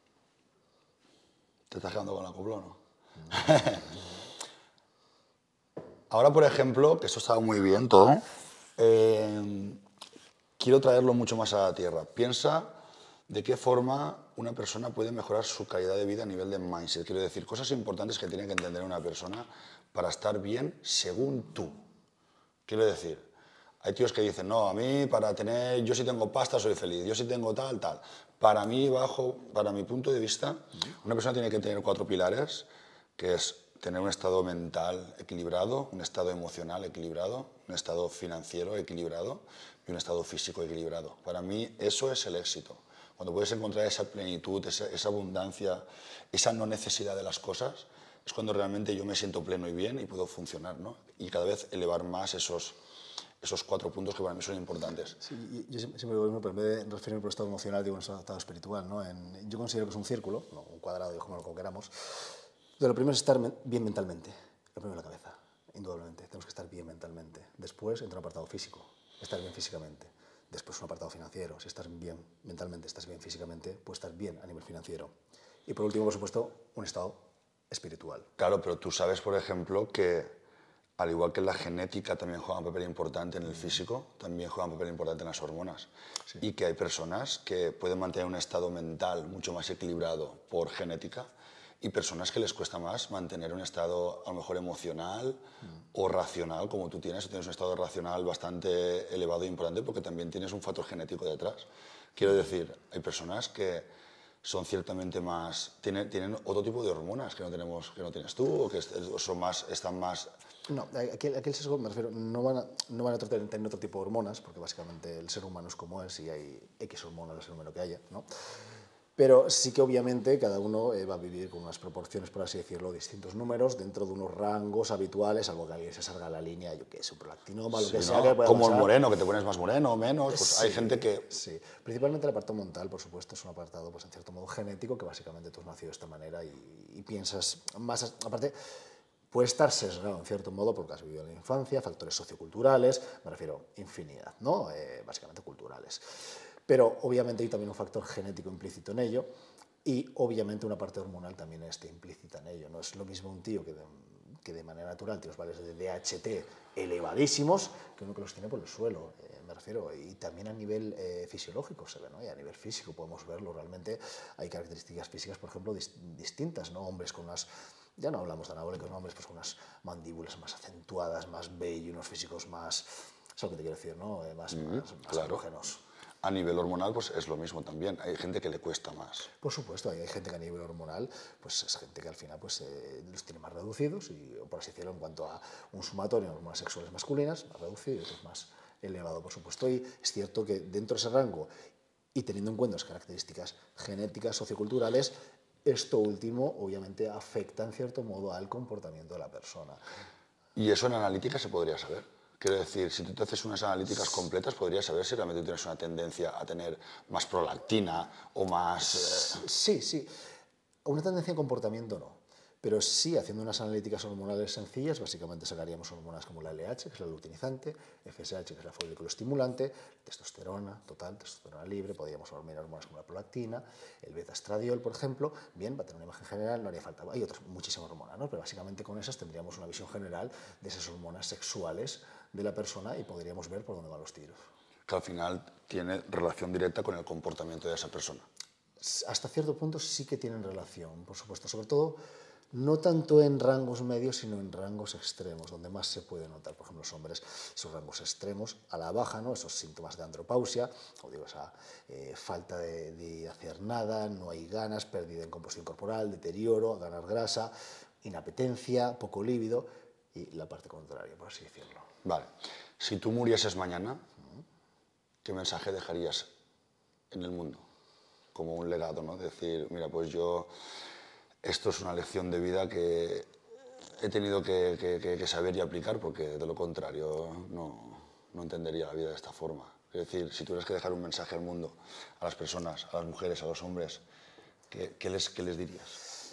¿Te estás quedando con la copla o no? Ahora, por ejemplo, que esto está muy bien todo, quiero traerlo mucho más a la tierra. Piensa de qué forma una persona puede mejorar su calidad de vida a nivel de mindset. Quiero decir, cosas importantes que tiene que entender una persona para estar bien según tú. Quiero decir, hay tíos que dicen, no, a mí yo si tengo pasta soy feliz, yo si tengo tal. Para mí, para mi punto de vista, una persona tiene que tener 4 pilares, que es tener un estado mental equilibrado, un estado emocional equilibrado, un estado financiero equilibrado y un estado físico equilibrado. Para mí eso es el éxito. Cuando puedes encontrar esa plenitud, esa abundancia, esa no necesidad de las cosas, es cuando realmente yo me siento pleno y bien y puedo funcionar, ¿no? Y cada vez elevar más esos 4 puntos que para mí son importantes. Sí, yo siempre digo lo mismo, pero en vez de referirme por estado emocional, digo un estado espiritual, ¿no? Yo considero que es un círculo, no, un cuadrado, como lo queramos. Entonces, lo primero es estar bien mentalmente, lo primero es la cabeza, indudablemente. Tenemos que estar bien mentalmente. Después entra un apartado físico, estar bien físicamente. Después un apartado financiero. Si estás bien mentalmente, estás bien físicamente, puedes estar bien a nivel financiero. Y por último, por supuesto, un estado espiritual. Claro, pero tú sabes, por ejemplo, que al igual que la genética también juega un papel importante en el físico, también juega un papel importante en las hormonas. Sí. Y que hay personas que pueden mantener un estado mental mucho más equilibrado por genética y personas que les cuesta más mantener un estado a lo mejor emocional o racional, como tú tienes un estado racional bastante elevado e importante porque también tienes un factor genético detrás. Quiero decir, hay personas que son ciertamente más, tienen otro tipo de hormonas que no tienes tú o que están más... No, aquí el sesgo, me refiero, no van a tener otro tipo de hormonas, porque básicamente el ser humano es como es y hay X hormonas del ser humano que haya, ¿no? Pero sí que obviamente cada uno va a vivir con unas proporciones, por así decirlo, distintos números, dentro de unos rangos habituales, algo que alguien se salga la línea, yo qué sé, un prolactinoma, lo que sea. ¿No? Que pueda como pasar. el moreno, que te pones más moreno o menos, pues Sí, hay gente que... Sí, principalmente el apartado mental, por supuesto, es un apartado, pues en cierto modo genético, que básicamente tú has nacido de esta manera y piensas más... Aparte, puede estar sesgado en cierto modo porque has vivido en la infancia, factores socioculturales, me refiero infinidad, ¿no? Básicamente culturales. Pero obviamente hay también un factor genético implícito en ello y obviamente una parte hormonal también está implícita en ello. No es lo mismo un tío que de manera natural tiene los valores de DHT elevadísimos que uno que los tiene por el suelo, me refiero. Y también a nivel fisiológico se ve, ¿no? Y a nivel físico podemos verlo. Realmente hay características físicas, por ejemplo, distintas, ¿no? Hombres con unas... Ya no hablamos de anabólicos, ¿no? Hombres pues, con unas mandíbulas más acentuadas, más bello, unos físicos más... ¿Sabes lo que te quiero decir, no? Más claro. andrógenos. A nivel hormonal, pues es lo mismo también. Hay gente que le cuesta más. Por supuesto, hay gente que a nivel hormonal, pues es gente que al final pues, los tiene más reducidos, y, por así decirlo, en cuanto a un sumatorio de hormonas sexuales masculinas, más reducido y otros más elevado, por supuesto. Y es cierto que dentro de ese rango, y teniendo en cuenta las características genéticas, socioculturales, esto último obviamente afecta en cierto modo al comportamiento de la persona. ¿Y eso en analítica se podría saber? Quiero decir, si tú te haces unas analíticas completas, podrías saber si realmente tienes una tendencia a tener más prolactina o más... Sí, sí. Una tendencia en comportamiento no. Pero sí, haciendo unas analíticas hormonales sencillas, básicamente sacaríamos hormonas como la LH, que es la luteinizante, FSH, que es la folículo estimulante, testosterona total, testosterona libre, podríamos mirar hormonas como la prolactina, el beta-estradiol, por ejemplo. Bien, va a tener una imagen general, no haría falta. Hay otras muchísimas hormonas, ¿no? Pero básicamente con esas tendríamos una visión general de esas hormonas sexuales de la persona y podríamos ver por dónde van los tiros. Que al final tiene relación directa con el comportamiento de esa persona. Hasta cierto punto sí que tienen relación, por supuesto, sobre todo no tanto en rangos medios, sino en rangos extremos, donde más se puede notar, por ejemplo, los hombres, esos rangos extremos, a la baja, ¿no? Esos síntomas de andropausia, o digo, esa falta de hacer nada, no hay ganas, pérdida en composición corporal, deterioro, ganar grasa, inapetencia, poco líbido, y la parte contraria, por así decirlo. Vale. Si tú murieses mañana, ¿qué mensaje dejarías en el mundo? Como un legado, ¿no? Decir, mira, pues yo... Esto es una lección de vida que he tenido que saber y aplicar, porque de lo contrario no entendería la vida de esta forma. Es decir, si tuvieras que dejar un mensaje al mundo, a las personas, a las mujeres, a los hombres, ¿qué les dirías?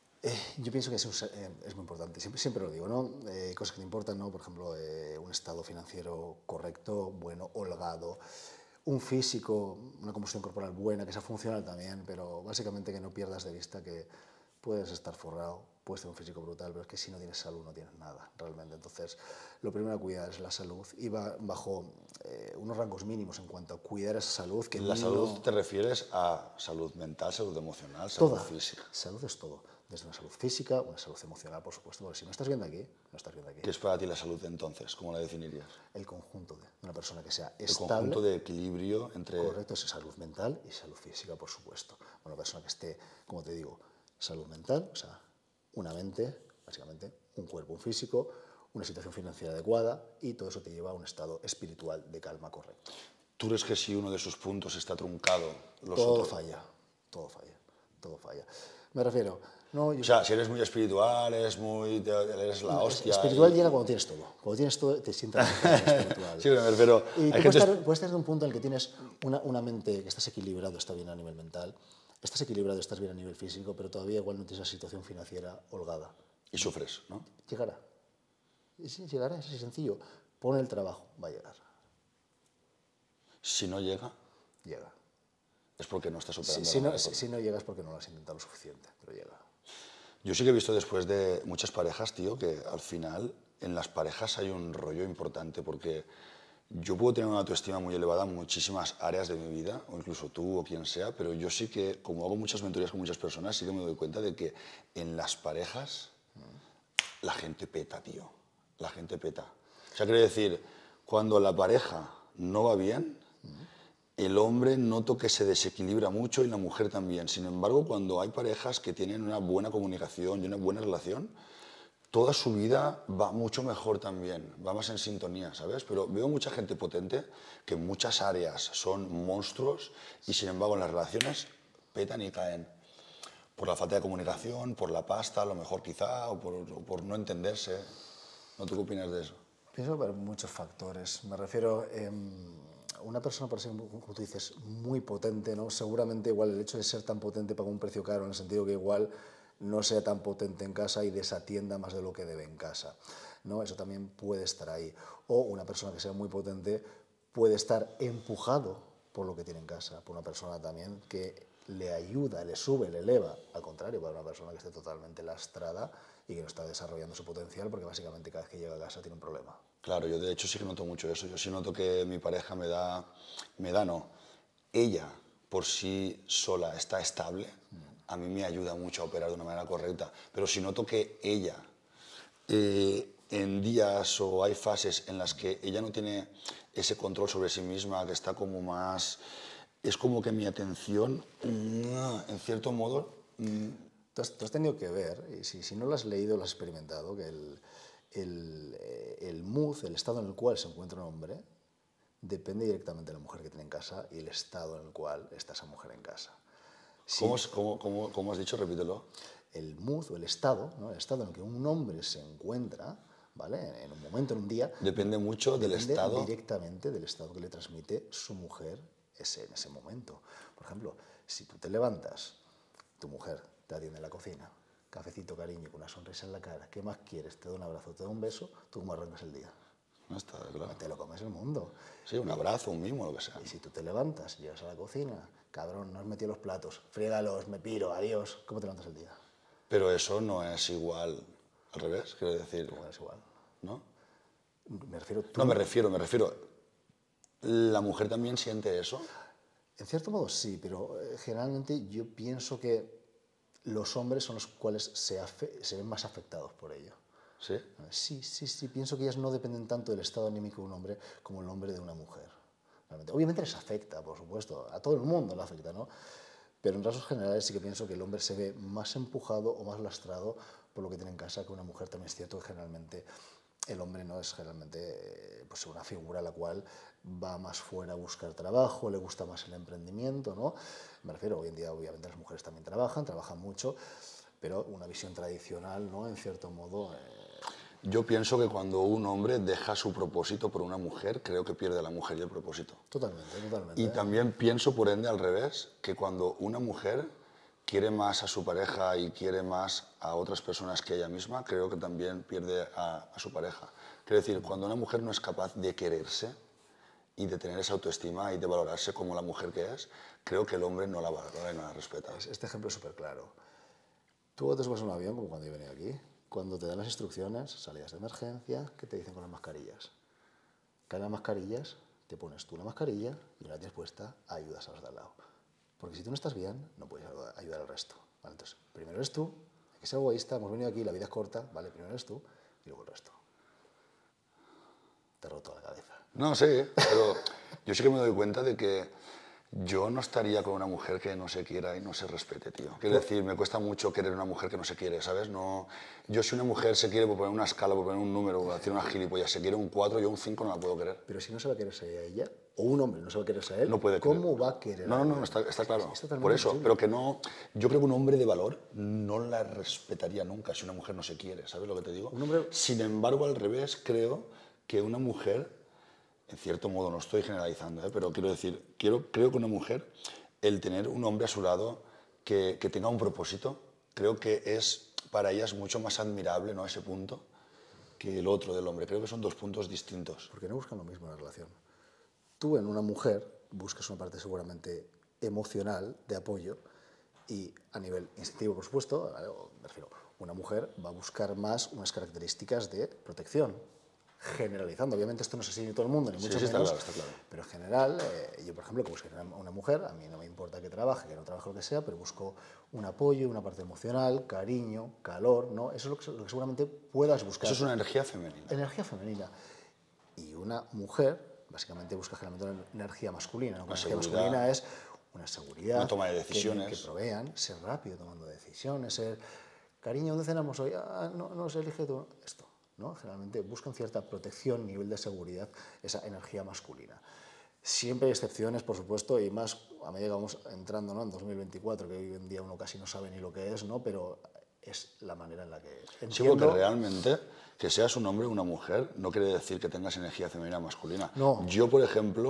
Yo pienso que es muy importante, siempre lo digo, ¿no? Cosas que te importan, ¿no? Por ejemplo, un estado financiero correcto, bueno, holgado, un físico, una composición corporal buena, que sea funcional también, pero básicamente que no pierdas de vista que puedes estar forrado, puedes tener un físico brutal, pero es que si no tienes salud no tienes nada, realmente. Entonces, lo primero a cuidar es la salud y va bajo unos rangos mínimos en cuanto a cuidar esa salud. Que ¿La salud te refieres a salud mental, salud emocional, salud física? Salud es todo. Desde una salud física, una salud emocional, por supuesto, porque si no estás viendo aquí, no estás viendo aquí. ¿Qué es para ti la salud entonces? ¿Cómo la definirías? El conjunto de una persona que sea estable. El conjunto de equilibrio entre... Correcto, es salud mental y salud física, por supuesto. Una persona que esté, como te digo, salud mental, o sea, una mente, básicamente, un cuerpo, un físico, una situación financiera adecuada, y todo eso te lleva a un estado espiritual de calma correcto. ¿Tú crees que si uno de esos puntos está truncado, todo falla, todo falla, todo falla? Me refiero... No, o sea, si eres muy espiritual, eres la hostia... Espiritual llega cuando tienes todo. Cuando tienes todo, te sientas espiritual. Sí, pero y tú puedes estar en un punto en el que tienes una mente que estás equilibrado, está bien a nivel mental, estás equilibrado, estás bien a nivel físico, pero todavía igual no tienes esa situación financiera holgada. Y sufres, ¿no? Llegará. Sí, llegará, es así sencillo. Pon el trabajo, va a llegar. Si no llega... Llega. Es porque no estás operando. Si no llegas porque no lo has intentado lo suficiente, pero llega. Yo sí que he visto después de muchas parejas, tío, que al final en las parejas hay un rollo importante, porque yo puedo tener una autoestima muy elevada en muchísimas áreas de mi vida, o incluso tú o quien sea, pero yo sí que, como hago muchas mentorías con muchas personas, sí que me doy cuenta de que en las parejas la gente peta, tío. La gente peta. O sea, quiere decir, cuando la pareja no va bien, el hombre noto que se desequilibra mucho y la mujer también. Sin embargo, cuando hay parejas que tienen una buena comunicación y una buena relación, toda su vida va mucho mejor también, va más en sintonía, ¿sabes? Pero veo mucha gente potente que en muchas áreas son monstruos y sin embargo en las relaciones petan y caen. Por la falta de comunicación, por la pasta, a lo mejor quizá, o por no entenderse. ¿No? ¿Tú qué opinas de eso? Pienso que hay muchos factores. Me refiero... una persona, por ejemplo, como tú dices, muy potente, ¿no? Seguramente igual el hecho de ser tan potente paga un precio caro, en el sentido que igual no sea tan potente en casa y desatienda más de lo que debe en casa, ¿no? Eso también puede estar ahí. O una persona que sea muy potente puede estar empujado por lo que tiene en casa, por una persona también que le ayuda, le sube, le eleva. Al contrario, para una persona que esté totalmente lastrada y que no está desarrollando su potencial, porque básicamente cada vez que llega a casa tiene un problema. Claro, yo de hecho sí que noto mucho eso. Yo sí noto que mi pareja no, ella por sí sola está estable, a mí me ayuda mucho a operar de una manera correcta. Pero si noto que ella, en días o hay fases en las que ella no tiene ese control sobre sí misma, que está como más... Es como que mi atención, en cierto modo... Tú has tenido que ver, y si no lo has leído, lo has experimentado, que el mood, el estado en el cual se encuentra un hombre, depende directamente de la mujer que tiene en casa y el estado en el cual está esa mujer en casa. ¿Cómo has dicho? Repítelo. El mood o el estado, ¿no? El estado en el que un hombre se encuentra, ¿vale? En un momento, en un día... Depende mucho del estado. Directamente del estado que le transmite su mujer en ese momento. Por ejemplo, si tú te levantas, tu mujer te atiende en la cocina, cafecito, cariño, con una sonrisa en la cara, ¿qué más quieres? Te da un abrazo, te da un beso, ¿tú cómo arrancas el día? No está claro. Te lo comes el mundo. Sí, un abrazo, un mimo, lo que sea. Y si tú te levantas, llegas a la cocina, cabrón, no has metido los platos, frígalos, me piro, adiós, ¿cómo te levantas el día? Pero eso no es igual, al revés, quiero decir. No es igual. ¿No? Me refiero tú. No, me refiero. ¿La mujer también siente eso? En cierto modo sí, pero generalmente yo pienso que los hombres son los cuales se ven más afectados por ello. ¿Sí? Sí, pienso que ellas no dependen tanto del estado anímico de un hombre como el hombre de una mujer. Realmente. Obviamente les afecta, por supuesto, a todo el mundo le afecta, ¿no? Pero en rasgos generales sí que pienso que el hombre se ve más empujado o más lastrado por lo que tiene en casa que una mujer. También es cierto que generalmente el hombre no es generalmente pues una figura a la cual va más fuera a buscar trabajo, le gusta más el emprendimiento, ¿no? Me refiero, hoy en día obviamente las mujeres también trabajan mucho, pero una visión tradicional, ¿no? En cierto modo... Yo pienso que cuando un hombre deja su propósito por una mujer, creo que pierde a la mujer y el propósito. Totalmente. Y también pienso, por ende, al revés, que cuando una mujer quiere más a su pareja y quiere más a otras personas que ella misma, creo que también pierde a su pareja. Quiero decir, cuando una mujer no es capaz de quererse y de tener esa autoestima y de valorarse como la mujer que es, creo que el hombre no la valora y no la respeta. Este ejemplo es súper claro. Tú te subes a un avión, como cuando yo venía aquí, cuando te dan las instrucciones, salidas de emergencia, ¿qué te dicen con las mascarillas? Caen las mascarillas, te pones tú la mascarilla y una vez tienes puesta, ayudas a los de al lado. Porque si tú no estás bien, no puedes ayudar al resto. ¿Vale? Entonces, primero eres tú, hay que ser egoísta, hemos venido aquí, la vida es corta, ¿vale? Primero eres tú y luego el resto. Te he roto la cabeza. No, sí, pero yo sí que me doy cuenta de que yo no estaría con una mujer que no se quiera y no se respete, tío. Quiero decir, me cuesta mucho querer una mujer que no se quiere, ¿sabes? No, yo si una mujer se quiere por poner una escala, por poner un número, por hacer una gilipollas, se quiere un 4, yo un 5 no la puedo querer. Pero si no se va a quererse a ella, o un hombre no se va a quererse a él, no puede ¿cómo va a querer a No, está claro. Por eso, posible. pero que no... Yo creo que un hombre de valor no la respetaría nunca si una mujer no se quiere, ¿sabes lo que te digo? Sin embargo, al revés, creo que una mujer... En cierto modo, no estoy generalizando, pero quiero decir, creo que una mujer, el tener un hombre a su lado que tenga un propósito, creo que es para ellas mucho más admirable, ¿no? Ese punto, que el otro del hombre. Creo que son dos puntos distintos. Porque no buscan lo mismo en la relación. Tú en una mujer buscas una parte seguramente emocional, de apoyo, y a nivel instintivo, por supuesto, me refiero, una mujer va a buscar más unas características de protección. Generalizando, obviamente esto no es así en todo el mundo, ni mucho menos, está claro. Pero en general, yo por ejemplo que busco una mujer, a mí no me importa que trabaje, que no trabaje lo que sea, pero busco un apoyo, una parte emocional, cariño, calor, ¿no? Eso es lo que seguramente puedas buscar. Eso es una energía femenina. Energía femenina. Y una mujer, básicamente busca generalmente una energía masculina, ¿no? Una energía masculina es una seguridad, una toma de decisiones, que provean, ser rápido tomando decisiones, ser, cariño, ¿dónde cenamos hoy? No se elige tú, esto. ¿No? Generalmente buscan cierta protección, nivel de seguridad, esa energía masculina. Siempre hay excepciones, por supuesto, y más a medida que vamos entrando, ¿no? En 2024, que hoy en día uno casi no sabe ni lo que es, ¿no? Pero es la manera en la que entiendo... Sí, porque realmente que seas un hombre o una mujer no quiere decir que tengas energía femenina o masculina. No. Yo, por ejemplo,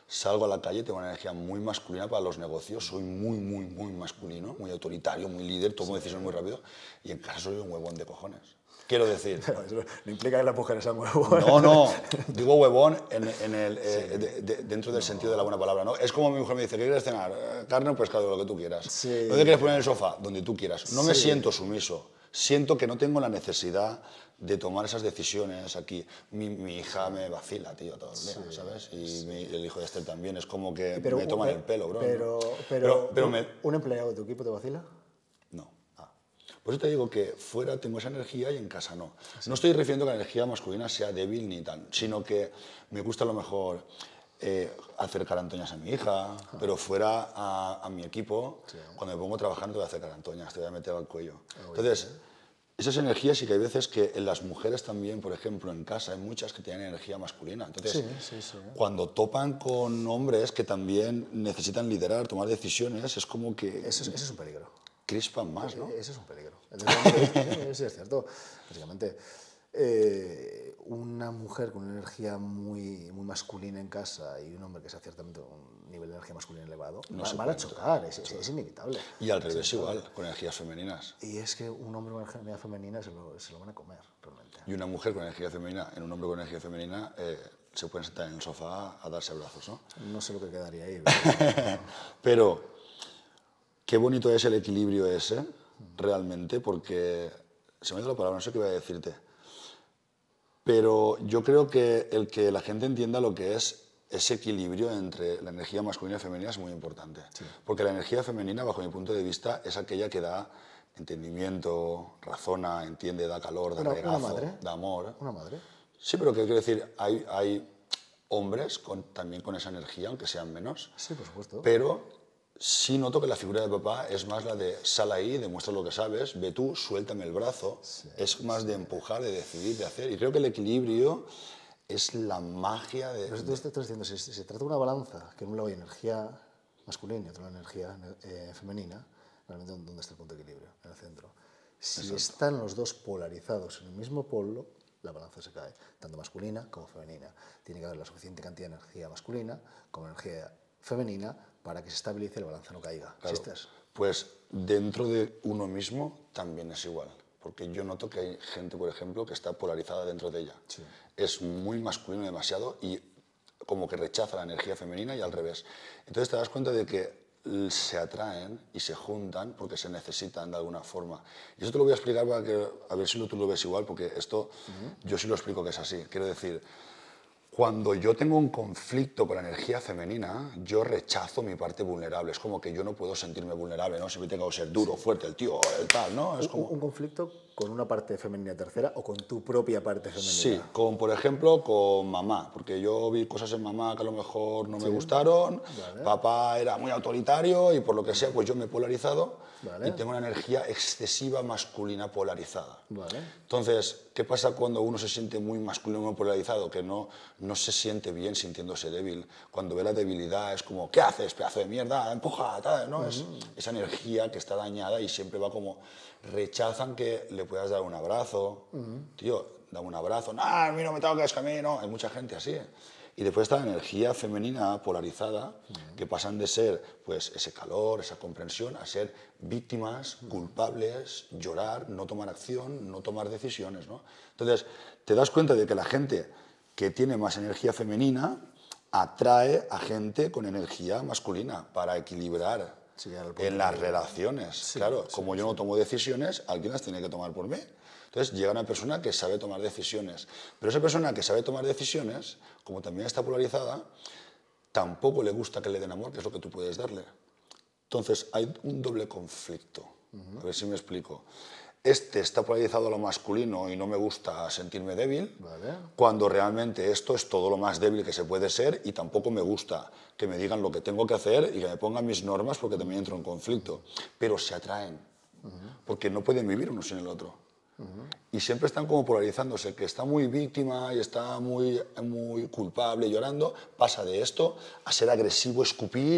salgo a la calle, tengo una energía muy masculina para los negocios, soy muy masculino, muy autoritario, muy líder, tomo decisiones muy rápido, y en casa soy un huevón de cojones. Quiero decir... Pero eso no implica que las mujeres sean huevón. No, digo huevón dentro del sentido de la buena palabra, ¿no? Es como mi mujer me dice, ¿qué quieres cenar? Carne o pescado, lo que tú quieras. Sí. ¿Dónde quieres poner el sofá? Donde tú quieras. No me siento sumiso. Siento que no tengo la necesidad de tomar esas decisiones aquí. Mi hija me vacila, tío, todo el día, ¿sabes? Y el hijo de Esther también. Es como que me toman el pelo, bro. Pero ¿un empleado de tu equipo te vacila? No. Por eso te digo que fuera tengo esa energía y en casa no. No estoy refiriendo que la energía masculina sea débil ni tal, sino que me gusta a lo mejor hacer carantoñas a mi hija, pero fuera a mi equipo, cuando me pongo a trabajar no te voy a hacer carantoñas, te voy a meter al cuello. Entonces, esas energías sí que hay veces que en las mujeres también, por ejemplo, en casa hay muchas que tienen energía masculina. Entonces, cuando topan con hombres que también necesitan liderar, tomar decisiones, es como que... Eso es un peligro. Crispan más, ¿no? Eso es un peligro. Sí, es cierto. Básicamente, una mujer con una energía muy masculina en casa y un hombre que sea ciertamente un nivel de energía masculina elevado, van a chocar, es inevitable. Y al revés igual, con energías femeninas. Y es que un hombre con energía femenina se lo van a comer, realmente. Y una mujer con energía femenina, en un hombre con energía femenina, se pueden sentar en el sofá a darse abrazos, ¿no? No sé lo que quedaría ahí. Pero qué bonito es el equilibrio ese, realmente, porque se me ha ido la palabra, no sé qué voy a decirte. Pero yo creo que el que la gente entienda lo que es ese equilibrio entre la energía masculina y femenina es muy importante. Sí. Porque la energía femenina, bajo mi punto de vista, es aquella que da entendimiento, razona, entiende, da calor, da regazo, da amor. Una madre. Sí, pero ¿qué quiero decir? Hay hombres también con esa energía, aunque sean menos. Sí, por supuesto. Pero sí noto que la figura de papá es más la de sal ahí, demuestra lo que sabes, ve tú, suéltame el brazo. Sí, es más de empujar, de decidir, de hacer. Y creo que el equilibrio es la magia de... Pero tú estás diciendo, si se trata de una balanza, que en un lado hay energía masculina y otro energía femenina, realmente ¿dónde está el punto de equilibrio? En el centro. Si están los dos polarizados en el mismo polo, la balanza se cae, tanto masculina como femenina. Tiene que haber la suficiente cantidad de energía masculina como energía femenina para que se estabilice y la balanza no caiga. Claro, ¿Existes? pues dentro de uno mismo también es igual. Porque yo noto que hay gente, por ejemplo, que está polarizada dentro de ella. Sí. Es muy masculino demasiado y como que rechaza la energía femenina y al revés. Entonces te das cuenta de que se atraen y se juntan porque se necesitan de alguna forma. Y eso te lo voy a explicar para que, a ver si tú lo ves igual, porque esto yo sí lo explico que es así. Quiero decir, cuando yo tengo un conflicto con la energía femenina, yo rechazo mi parte vulnerable. Es como que yo no puedo sentirme vulnerable, ¿no? Siempre tengo que ser duro, fuerte, el tío, el tal, ¿no? Es como... ¿Un conflicto con una parte femenina tercera o con tu propia parte femenina? Sí, por ejemplo, con mamá, porque yo vi cosas en mamá que a lo mejor no me gustaron, papá era muy autoritario y por lo que sea, pues yo me he polarizado y tengo una energía excesiva masculina polarizada. Entonces, ¿qué pasa cuando uno se siente muy masculino, muy polarizado? Que no se siente bien sintiéndose débil. Cuando ve la debilidad es como, ¿qué haces, pedazo de mierda? Empuja, tal, ¿no? Es esa energía que está dañada y siempre va como... Rechazan que le puedas dar un abrazo. Tío, dame un abrazo. No, a mí no me toques, que a mí no. Hay mucha gente así. Y después está la energía femenina polarizada, que pasan de ser pues, ese calor, esa comprensión, a ser víctimas, culpables, llorar, no tomar acción, no tomar decisiones, ¿no? Entonces, te das cuenta de que la gente que tiene más energía femenina atrae a gente con energía masculina para equilibrar en las relaciones. Claro, como yo no tomo decisiones, alguien las tiene que tomar por mí. Entonces llega una persona que sabe tomar decisiones. Pero esa persona que sabe tomar decisiones, como también está polarizada, tampoco le gusta que le den amor, que es lo que tú puedes darle. Entonces hay un doble conflicto. A ver si me explico. Este está polarizado a lo masculino y no me gusta sentirme débil, cuando realmente esto es todo lo más débil que se puede ser y tampoco me gusta que me digan lo que tengo que hacer y que me pongan mis normas porque también entro en conflicto. Pero se atraen, porque no pueden vivir uno sin el otro. Y siempre están como polarizándose. El que está muy víctima y está muy culpable, llorando, pasa de esto a ser agresivo, escupir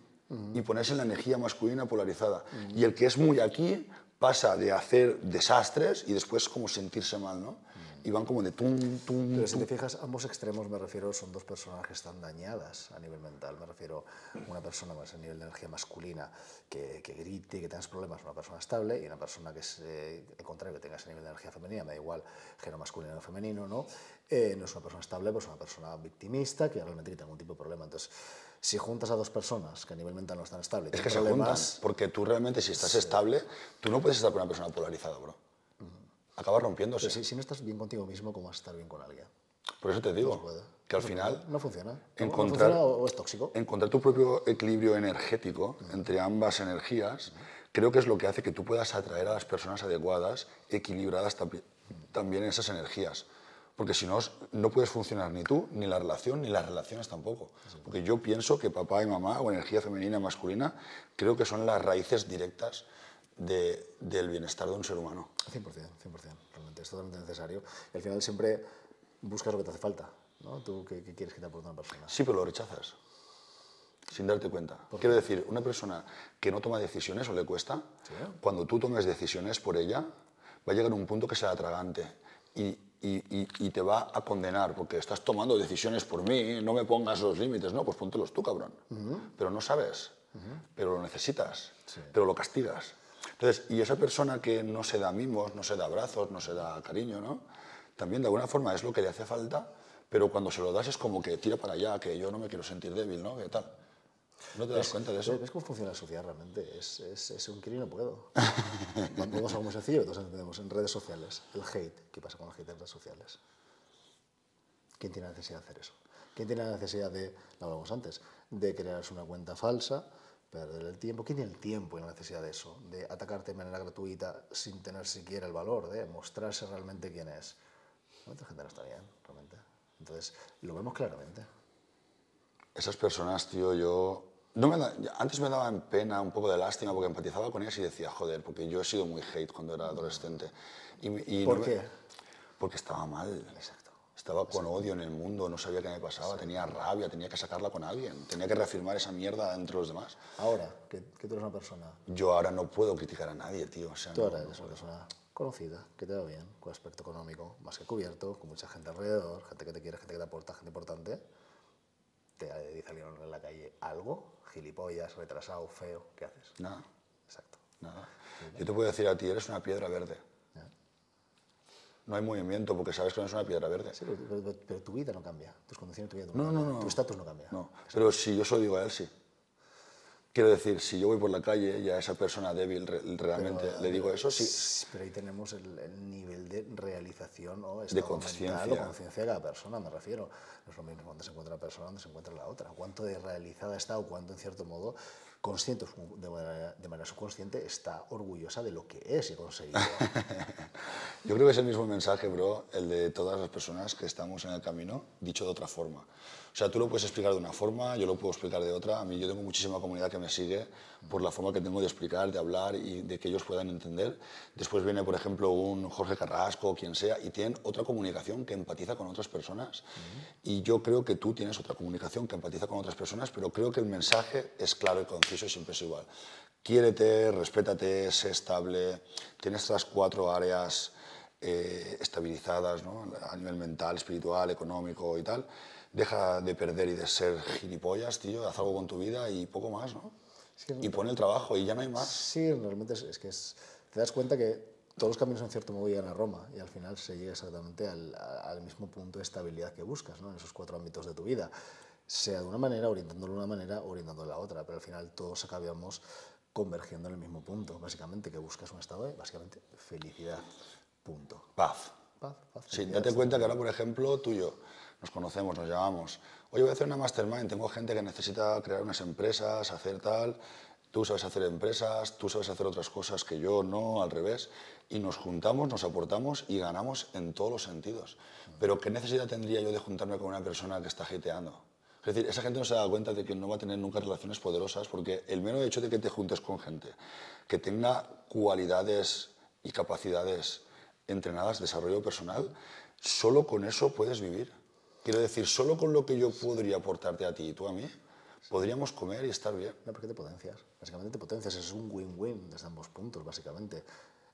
y ponerse en la energía masculina polarizada. Y el que es muy aquí pasa de hacer desastres y después como sentirse mal, ¿no? y van como de tum, tum, Pero si tum. te fijas, ambos extremos, me refiero, son dos personas que están dañadas a nivel mental. Me refiero a una persona más a nivel de energía masculina que grite, que tengas problemas, una persona estable, y una persona que es, al contrario, que tengas a nivel de energía femenina, me da igual género masculino o femenino, ¿no? No es una persona estable, pues es una persona victimista que realmente tiene algún tipo de problema. Entonces, si juntas a dos personas que a nivel mental no están estables, Es que se juntan, porque tú realmente si estás estable, tú no puedes estar con una persona polarizada, bro. Acabas rompiéndose. Pero si no estás bien contigo mismo, ¿cómo vas a estar bien con alguien? Por eso te No se digo puede. que al No se final puede. No funciona. No encontrar, funciona o es tóxico. encontrar tu propio equilibrio energético entre ambas energías creo que es lo que hace que tú puedas atraer a las personas adecuadas, equilibradas también en esas energías. Porque si no, no puedes funcionar ni tú, ni la relación, ni las relaciones tampoco. Porque yo pienso que papá y mamá, o energía femenina y masculina, creo que son las raíces directas del bienestar de un ser humano. 100%, 100%. Realmente es totalmente necesario. Y al final siempre buscas lo que te hace falta, ¿no? Tú, ¿qué quieres que te aporte una persona? Sí, pero lo rechazas, sin darte cuenta. Quiero decir, una persona que no toma decisiones o le cuesta, ¿Sí? cuando tú tomes decisiones por ella, va a llegar un punto que sea atragante y te va a condenar, porque estás tomando decisiones por mí, no me pongas los límites, no, pues póntelos tú, cabrón. Pero no sabes, pero lo necesitas, pero lo castigas. Entonces, y esa persona que no se da mimos, no se da abrazos, no se da cariño, ¿no? También de alguna forma es lo que le hace falta, pero cuando se lo das es como que tira para allá, que yo no me quiero sentir débil, ¿no? ¿Qué tal? ¿No te das cuenta de eso? ¿Ves cómo funciona la sociedad realmente? Es un quiero y no puedo. Vamos a algo muy sencillo, todos entendemos, en redes sociales. El hate, ¿qué pasa con el hate en redes sociales? ¿Quién tiene la necesidad de hacer eso? ¿Quién tiene la necesidad de, lo hablamos antes, de crearse una cuenta falsa, perder el tiempo? ¿Quién tiene el tiempo y la necesidad de eso? De atacarte de manera gratuita sin tener siquiera el valor de mostrarse realmente quién es. Mucha gente no está bien, realmente. Entonces, lo vemos claramente. Esas personas, tío, yo... No antes me daban pena, un poco de lástima, porque empatizaba con ellas y decía, joder, porque yo he sido muy hate cuando era adolescente. Y ¿Por qué? Porque estaba mal. Exacto. Estaba con odio en el mundo, no sabía qué me pasaba, tenía rabia, tenía que sacarla con alguien, tenía que reafirmar esa mierda entre los demás. Ahora, que tú eres una persona, Yo ahora no puedo criticar a nadie, tío. O sea, tú no, ahora no eres una puedo. persona conocida, que te va bien, con aspecto económico más que cubierto, con mucha gente alrededor, gente que te quiere, gente que te aporta, gente importante. Te dice alguien en la calle algo, gilipollas, retrasado, feo, ¿qué haces? Nada, Exacto. nada. Yo te puedo decir a ti, eres una piedra verde. ¿Ya? No hay movimiento porque sabes que no es una piedra verde. Sí, pero tu vida no cambia, tus condiciones de tu vida No, no, no. tu estatus no cambia. No, pero si yo se lo digo a él, sí. Quiero decir, si yo voy por la calle y a esa persona débil realmente le digo eso, sí. Pero ahí tenemos el nivel de realización o De estado conciencia. mental o conciencia de cada persona, me refiero. No es lo mismo donde se encuentra la persona, donde se encuentra la otra. Cuánto de realizada está o cuánto, en cierto modo, consciente o de manera subconsciente, está orgullosa de lo que es y conseguido. Yo creo que es el mismo mensaje, bro, el de todas las personas que estamos en el camino, dicho de otra forma. O sea, tú lo puedes explicar de una forma, yo lo puedo explicar de otra. A mí yo tengo muchísima comunidad que me sigue por la forma que tengo de explicar, de hablar y de que ellos puedan entender. Después viene, por ejemplo, un Jorge Carrasco o quien sea y tienen otra comunicación que empatiza con otras personas. Y yo creo que tú tienes otra comunicación que empatiza con otras personas, pero creo que el mensaje es claro y conciso y siempre es igual. Quiérete, respétate, sé estable, tienes estas 4 áreas estabilizadas, ¿no? A nivel mental, espiritual, económico y tal. Deja de perder y de ser gilipollas, tío, haz algo con tu vida y poco más, ¿no? Sí, Y pon el trabajo y ya no hay más. sí, realmente es que te das cuenta que todos los caminos en cierto modo llegan a Roma y al final se llega exactamente al mismo punto de estabilidad que buscas, ¿no? En esos 4 ámbitos de tu vida. Sea de una manera, orientándolo de una manera, orientándolo de la otra, pero al final todos acabamos convergiendo en el mismo punto, básicamente, que buscas un estado de, básicamente, felicidad. Punto. Paz. Paz, Sí, felicidad, date cuenta que ahora, por ejemplo, tú y yo nos conocemos, nos llamamos. Oye, voy a hacer una mastermind, tengo gente que necesita crear unas empresas, hacer tal. Tú sabes hacer empresas, tú sabes hacer otras cosas que yo no, al revés. Y nos juntamos, nos aportamos y ganamos en todos los sentidos. Pero ¿qué necesidad tendría yo de juntarme con una persona que está hateando? Es decir, esa gente no se da cuenta de que no va a tener nunca relaciones poderosas porque el mero hecho de que te juntes con gente que tenga cualidades y capacidades entrenadas, desarrollo personal, solo con eso puedes vivir. Quiero decir, solo con lo que yo podría aportarte a ti y tú a mí, podríamos comer y estar bien. No, porque te potencias. Básicamente te potencias. Es un win-win desde ambos puntos, básicamente.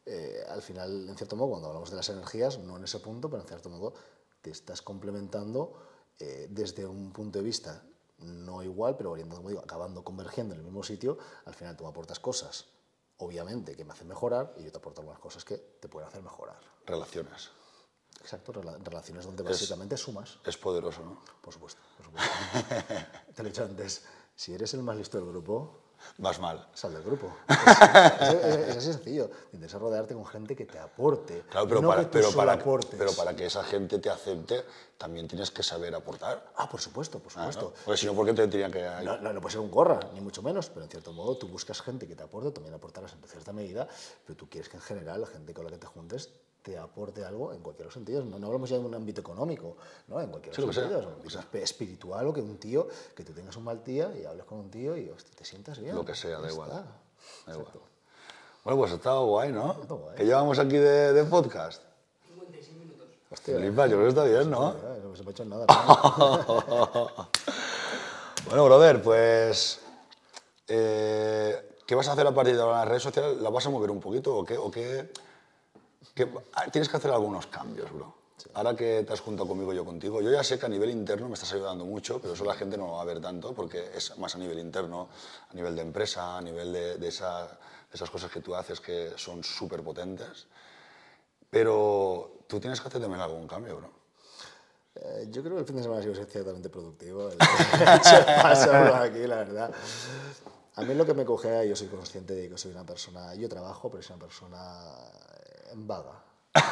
al final, en cierto modo, cuando hablamos de las energías, no en ese punto, pero en cierto modo te estás complementando desde un punto de vista no igual, pero orientado, como digo, acabando convergiendo en el mismo sitio. Al final tú me aportas cosas, obviamente, que me hacen mejorar, y yo te aporto algunas cosas que te pueden hacer mejorar. Relaciones. Exacto, relaciones donde básicamente sumas. Es poderoso, ¿no? Por supuesto, por supuesto. Te lo he dicho antes, si eres el más listo del grupo, Vas mal. sal del grupo. Es así sencillo. Tienes que rodearte con gente que te aporte. Claro, pero, no que tú solo aportes. pero para que esa gente te acepte, también tienes que saber aportar. Ah, por supuesto, por supuesto. Porque si no, ¿por qué te tendrían que...? No puede ser un gorra, ni mucho menos, pero en cierto modo tú buscas gente que te aporte, también aportarás en cierta medida, pero tú quieres que en general la gente con la que te juntes te aporte algo en cualquier sentido. No hablamos ya de un ámbito económico, ¿no? En cualquier sentido. Espiritual, o que un tío, que tú tengas un mal día y hables con un tío y hostia, te sientas bien. Lo que sea, da igual. Da igual. Exacto. Bueno, pues ha estado guay, ¿no? Está guay. ¿Qué llevamos aquí de podcast? 56 minutos. Hostia, Flipa, yo creo que está bien, ¿no? no se me ha hecho nada. ¿No? Bueno, brother, pues... ¿qué vas a hacer a partir de ahora en las redes sociales? ¿Las vas a mover un poquito o qué? Tienes que hacer algunos cambios, bro. Sí. Ahora que te has juntado conmigo, yo contigo, yo ya sé que a nivel interno me estás ayudando mucho, pero eso la gente no lo va a ver tanto porque es más a nivel interno, a nivel de empresa, a nivel de esas cosas que tú haces que son súper potentes. Pero tú tienes que hacer también algún cambio, bro. Yo creo que el fin de semana ha sido ciertamente productivo. Pasarlo aquí, la verdad. A mí lo que me cogea, yo soy consciente de que soy una persona, yo trabajo, pero soy una persona vaga.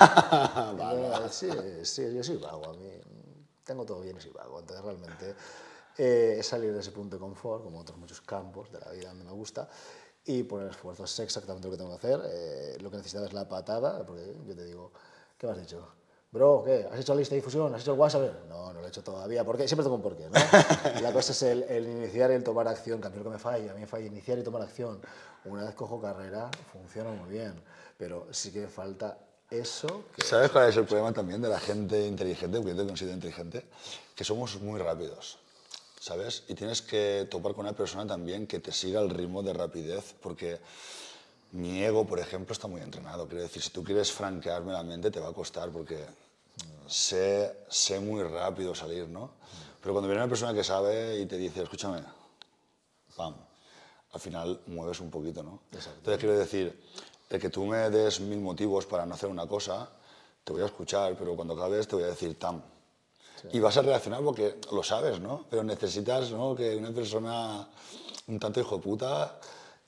Sí, yo soy vago, a mí tengo todo bien y soy vago, entonces realmente es salir de ese punto de confort, como otros muchos campos de la vida donde me gusta, y poner esfuerzo, sé exactamente lo que tengo que hacer, lo que necesitaba es la patada, porque yo te digo, ¿qué me has dicho? Bro, ¿qué? ¿Has hecho la lista de difusión? ¿Has hecho el WhatsApp? No lo he hecho todavía. ¿Por qué? Siempre tengo un porqué, ¿no? La cosa es el iniciar y el tomar acción, que a mí lo que me falla, a mí me falla iniciar y tomar acción. Una vez cojo carrera, funciona muy bien, pero sí que me falta eso. ¿Sabes cuál es el problema también de la gente inteligente, porque yo te considero inteligente? Que somos muy rápidos, ¿sabes? Y tienes que topar con una persona también que te siga el ritmo de rapidez, porque... Mi ego, por ejemplo, está muy entrenado. Quiero decir, si tú quieres franquearme la mente, te va a costar porque sé muy rápido salir, ¿no? Pero cuando viene una persona que sabe y te dice, escúchame, pam, al final mueves un poquito, ¿no? Exacto. Entonces quiero decir, el que tú me des 1000 motivos para no hacer una cosa, te voy a escuchar, pero cuando acabes te voy a decir, tam. Sí. Y vas a reaccionar porque lo sabes, ¿no? Pero necesitas, ¿no?, que una persona un tanto hijo de puta...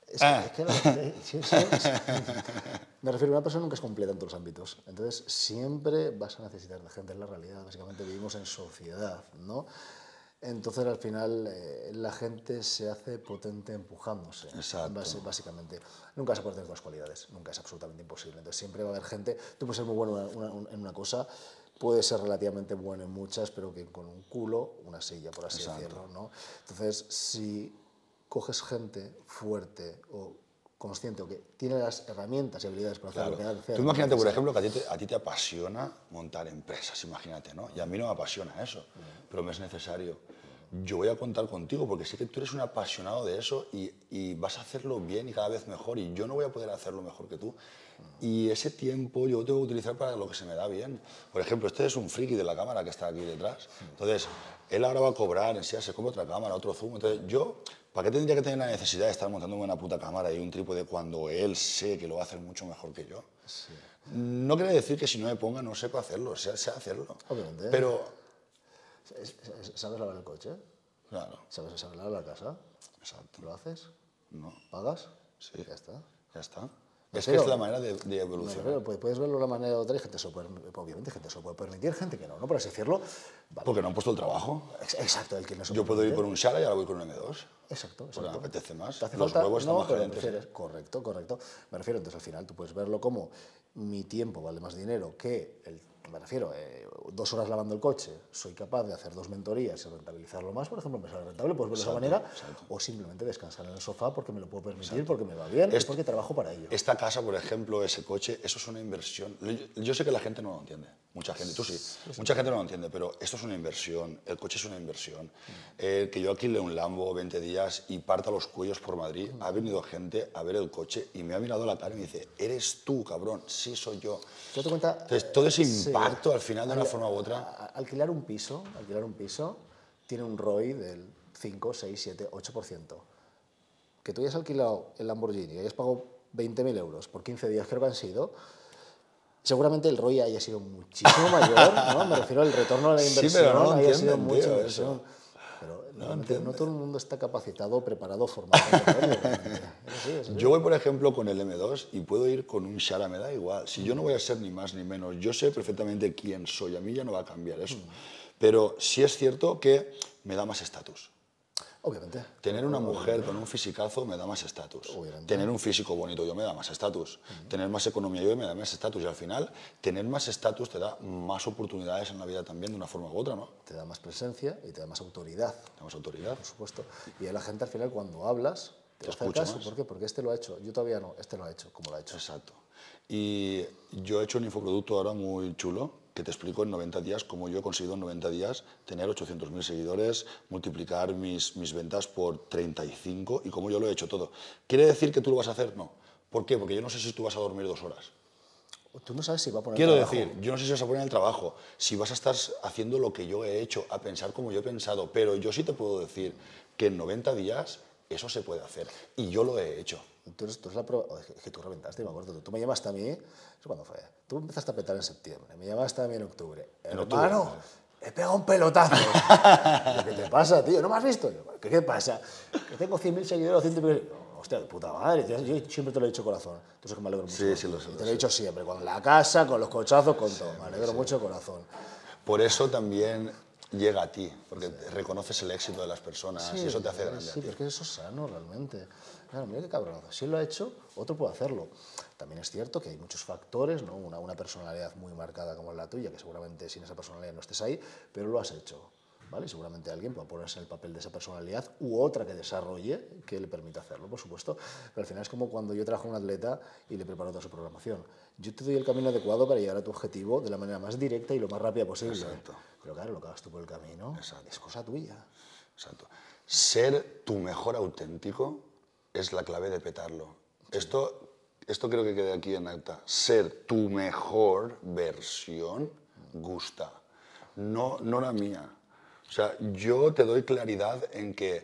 Me refiero a una persona nunca es completa en todos los ámbitos. Entonces, siempre vas a necesitar de gente, en la realidad. Básicamente vivimos en sociedad, ¿no? Entonces, al final, la gente se hace potente empujándose. Exacto. Básicamente. Nunca se puede tener todas las cualidades. Nunca es absolutamente imposible. Entonces, siempre va a haber gente... Tú puedes ser muy bueno en una cosa, puedes ser relativamente bueno en muchas, pero que con un culo, una silla, por así decirlo, ¿no? Entonces, si... coges gente fuerte o consciente o que tiene las herramientas y habilidades para hacer lo que hace. Tú imagínate, por ejemplo, que a ti te apasiona montar empresas, imagínate, ¿no? Y a mí no me apasiona eso, pero me es necesario. Yo voy a contar contigo porque sé que tú eres un apasionado de eso y vas a hacerlo bien y cada vez mejor y yo no voy a poder hacerlo mejor que tú. Y ese tiempo yo lo tengo que utilizar para lo que se me da bien. Por ejemplo, este es un friki de la cámara que está aquí detrás. Entonces, él ahora va a cobrar, en sí, se compra otra cámara, otro zoom. Entonces, yo, ¿para qué tendría que tener la necesidad de estar montando una puta cámara y un trípode cuando él sé que lo va a hacer mucho mejor que yo? Sí. No quiere decir que si no me ponga no sepa hacerlo, sé hacerlo. Obviamente. Pero... ¿Sabes lavar el coche? Claro. ¿Sabes lavar la casa? Exacto. ¿Lo haces? No. ¿Pagas? Sí. Ya está. Ya está. Es que es la manera de evolucionar. Puedes verlo de la manera de otra y gente se lo puede, obviamente, gente se lo puede permitir, gente que no, por así decirlo. Vale. Porque no han puesto el trabajo. Exacto, el que no se Yo puedo ir por un Shala y ahora voy con un M2. Exacto. Porque me apetece más. ¿Te hace Los falta? huevos están No, más pero calientes. correcto. Me refiero, entonces al final tú puedes verlo como mi tiempo vale más dinero que me refiero, 2 horas lavando el coche, soy capaz de hacer 2 mentorías y rentabilizarlo más, por ejemplo, me sale rentable, pues de esa manera, o simplemente descansar en el sofá porque me lo puedo permitir, porque me va bien y porque trabajo para ello. Esta casa, por ejemplo, ese coche, eso es una inversión. Yo sé que la gente no lo entiende, mucha gente, tú sí, mucha gente no lo entiende, pero esto es una inversión, el coche es una inversión. Que yo alquile un Lambo 20 días y parta los cuellos por Madrid, ha venido gente a ver el coche y me ha mirado a la cara y me dice, ¿eres tú, cabrón? Sí, soy yo. ¿Te das cuenta? Entonces, todo ese impacto al final, de una forma u otra... Alquilar un piso tiene un ROI del 5, 6, 7, 8%. Que tú hayas alquilado el Lamborghini y hayas pagado 20.000 euros por 15 días, creo que han sido, seguramente el ROI haya sido muchísimo mayor, ¿no? Me refiero al retorno a la inversión, Sí, pero no haya sido entienden, mucha tío, inversión. eso. Pero no todo el mundo está capacitado, preparado, formado. Realmente. Yo voy, por ejemplo, con el M2 y puedo ir con un Shara, me da igual. Si yo no voy a ser ni más ni menos, yo sé perfectamente quién soy, a mí ya no va a cambiar eso. Pero sí es cierto que me da más estatus. Obviamente. Tener una mujer con un fisicazo me da más estatus. Tener un físico bonito yo me da más estatus. Tener más economía yo me da más estatus. Y al final, tener más estatus te da más oportunidades en la vida también, de una forma u otra, ¿no? Te da más presencia y te da más autoridad. Te da más autoridad. Por supuesto. Y a la gente al final cuando hablas, te hace escucha caso. más. ¿Por qué? Porque este lo ha hecho. Yo todavía no. Este lo ha hecho como lo ha hecho. Exacto. Y yo he hecho un infoproducto ahora muy chulo, que te explico en 90 días cómo yo he conseguido en 90 días tener 800.000 seguidores, multiplicar mis ventas por 35 y cómo yo lo he hecho todo. ¿Quiere decir que tú lo vas a hacer? No. ¿Por qué? Porque yo no sé si tú vas a dormir 2 horas. Tú no sabes si va a poner Quiero trabajo. decir, yo no sé si vas a poner el trabajo, si vas a estar haciendo lo que yo he hecho, a pensar como yo he pensado, pero yo sí te puedo decir que en 90 días eso se puede hacer y yo lo he hecho. Tú eres la prueba. Es que tú reventaste, me acuerdo. Tú me llamaste a mí. ¿Eso cuándo fue? Tú empezaste a petar en septiembre. Me llamaste a mí en octubre. Hermano, he pegado un pelotazo. ¿Qué te pasa, tío? ¿No me has visto? ¿Qué pasa? Que tengo 100.000 seguidores, 100.000. Hostia, de puta madre. Yo siempre te lo he dicho corazón. Entonces que me alegro mucho. Sí, lo sé. Te lo he dicho siempre. Con la casa, con los cochazos, con todo. Me alegro mucho corazón. Por eso también llega a ti, porque reconoces el éxito de las personas y eso te hace grande. Sí, pero es que eso es sano realmente. Claro, mira qué cabronazo. Si él lo ha hecho, otro puede hacerlo. También es cierto que hay muchos factores, ¿no? Una personalidad muy marcada como la tuya, que seguramente sin esa personalidad no estés ahí, pero lo has hecho. ¿Vale? Seguramente alguien puede ponerse en el papel de esa personalidad u otra que desarrolle que le permita hacerlo, por supuesto. Pero al final es como cuando yo trabajo a un atleta y le preparo toda su programación. Yo te doy el camino adecuado para llegar a tu objetivo de la manera más directa y lo más rápida posible. Exacto. Pero claro, lo que hagas tú por el camino es cosa tuya. Exacto. Ser tu mejor auténtico es la clave de petarlo. Esto creo que quede aquí en acta. Ser tu mejor versión gusta, no la mía. O sea, yo te doy claridad en que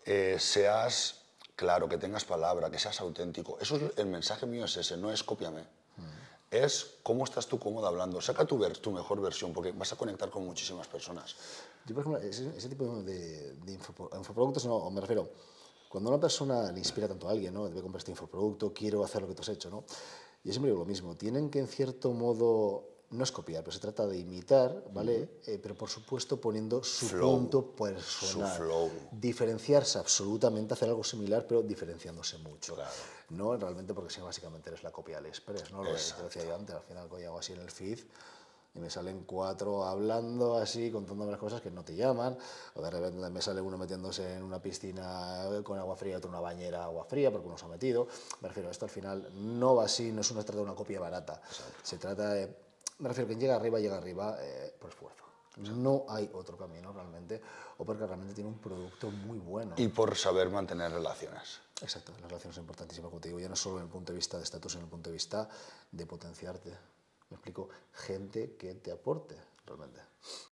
seas claro, que tengas palabra, que seas auténtico. Eso es, el mensaje mío es ese, no es cópiame. Es cómo estás tú cómodo hablando. Saca tu mejor versión, porque vas a conectar con muchísimas personas. Yo, por ejemplo, ese tipo de infoproductos, no, me refiero, cuando una persona le inspira tanto a alguien, ¿no? Debe comprar este infoproducto, quiero hacer lo que tú has hecho, ¿no? Yo siempre digo lo mismo, tienen que en cierto modo, no es copiar, pero se trata de imitar, ¿vale? Pero por supuesto poniendo su punto personal. Su flow. Diferenciarse absolutamente, hacer algo similar, pero diferenciándose mucho. Claro. No realmente porque si básicamente eres la copia del Express, ¿no? Lo que decía yo antes, al final coño, hago así en el feed y me salen 4 hablando así, contándome las cosas que no te llaman, o de repente me sale uno metiéndose en una piscina con agua fría y otro en una bañera agua fría porque uno se ha metido. Me refiero, esto al final no va así, no se trata de una copia barata. Exacto. Se trata de, me refiero, quien llega arriba por esfuerzo. Exacto. No hay otro camino realmente, o porque realmente tiene un producto muy bueno. Y por saber mantener relaciones. Exacto, las relaciones son importantísimas, como te digo, ya no solo en el punto de vista de estatus, en el punto de vista de potenciarte. Me explico, gente que te aporte realmente.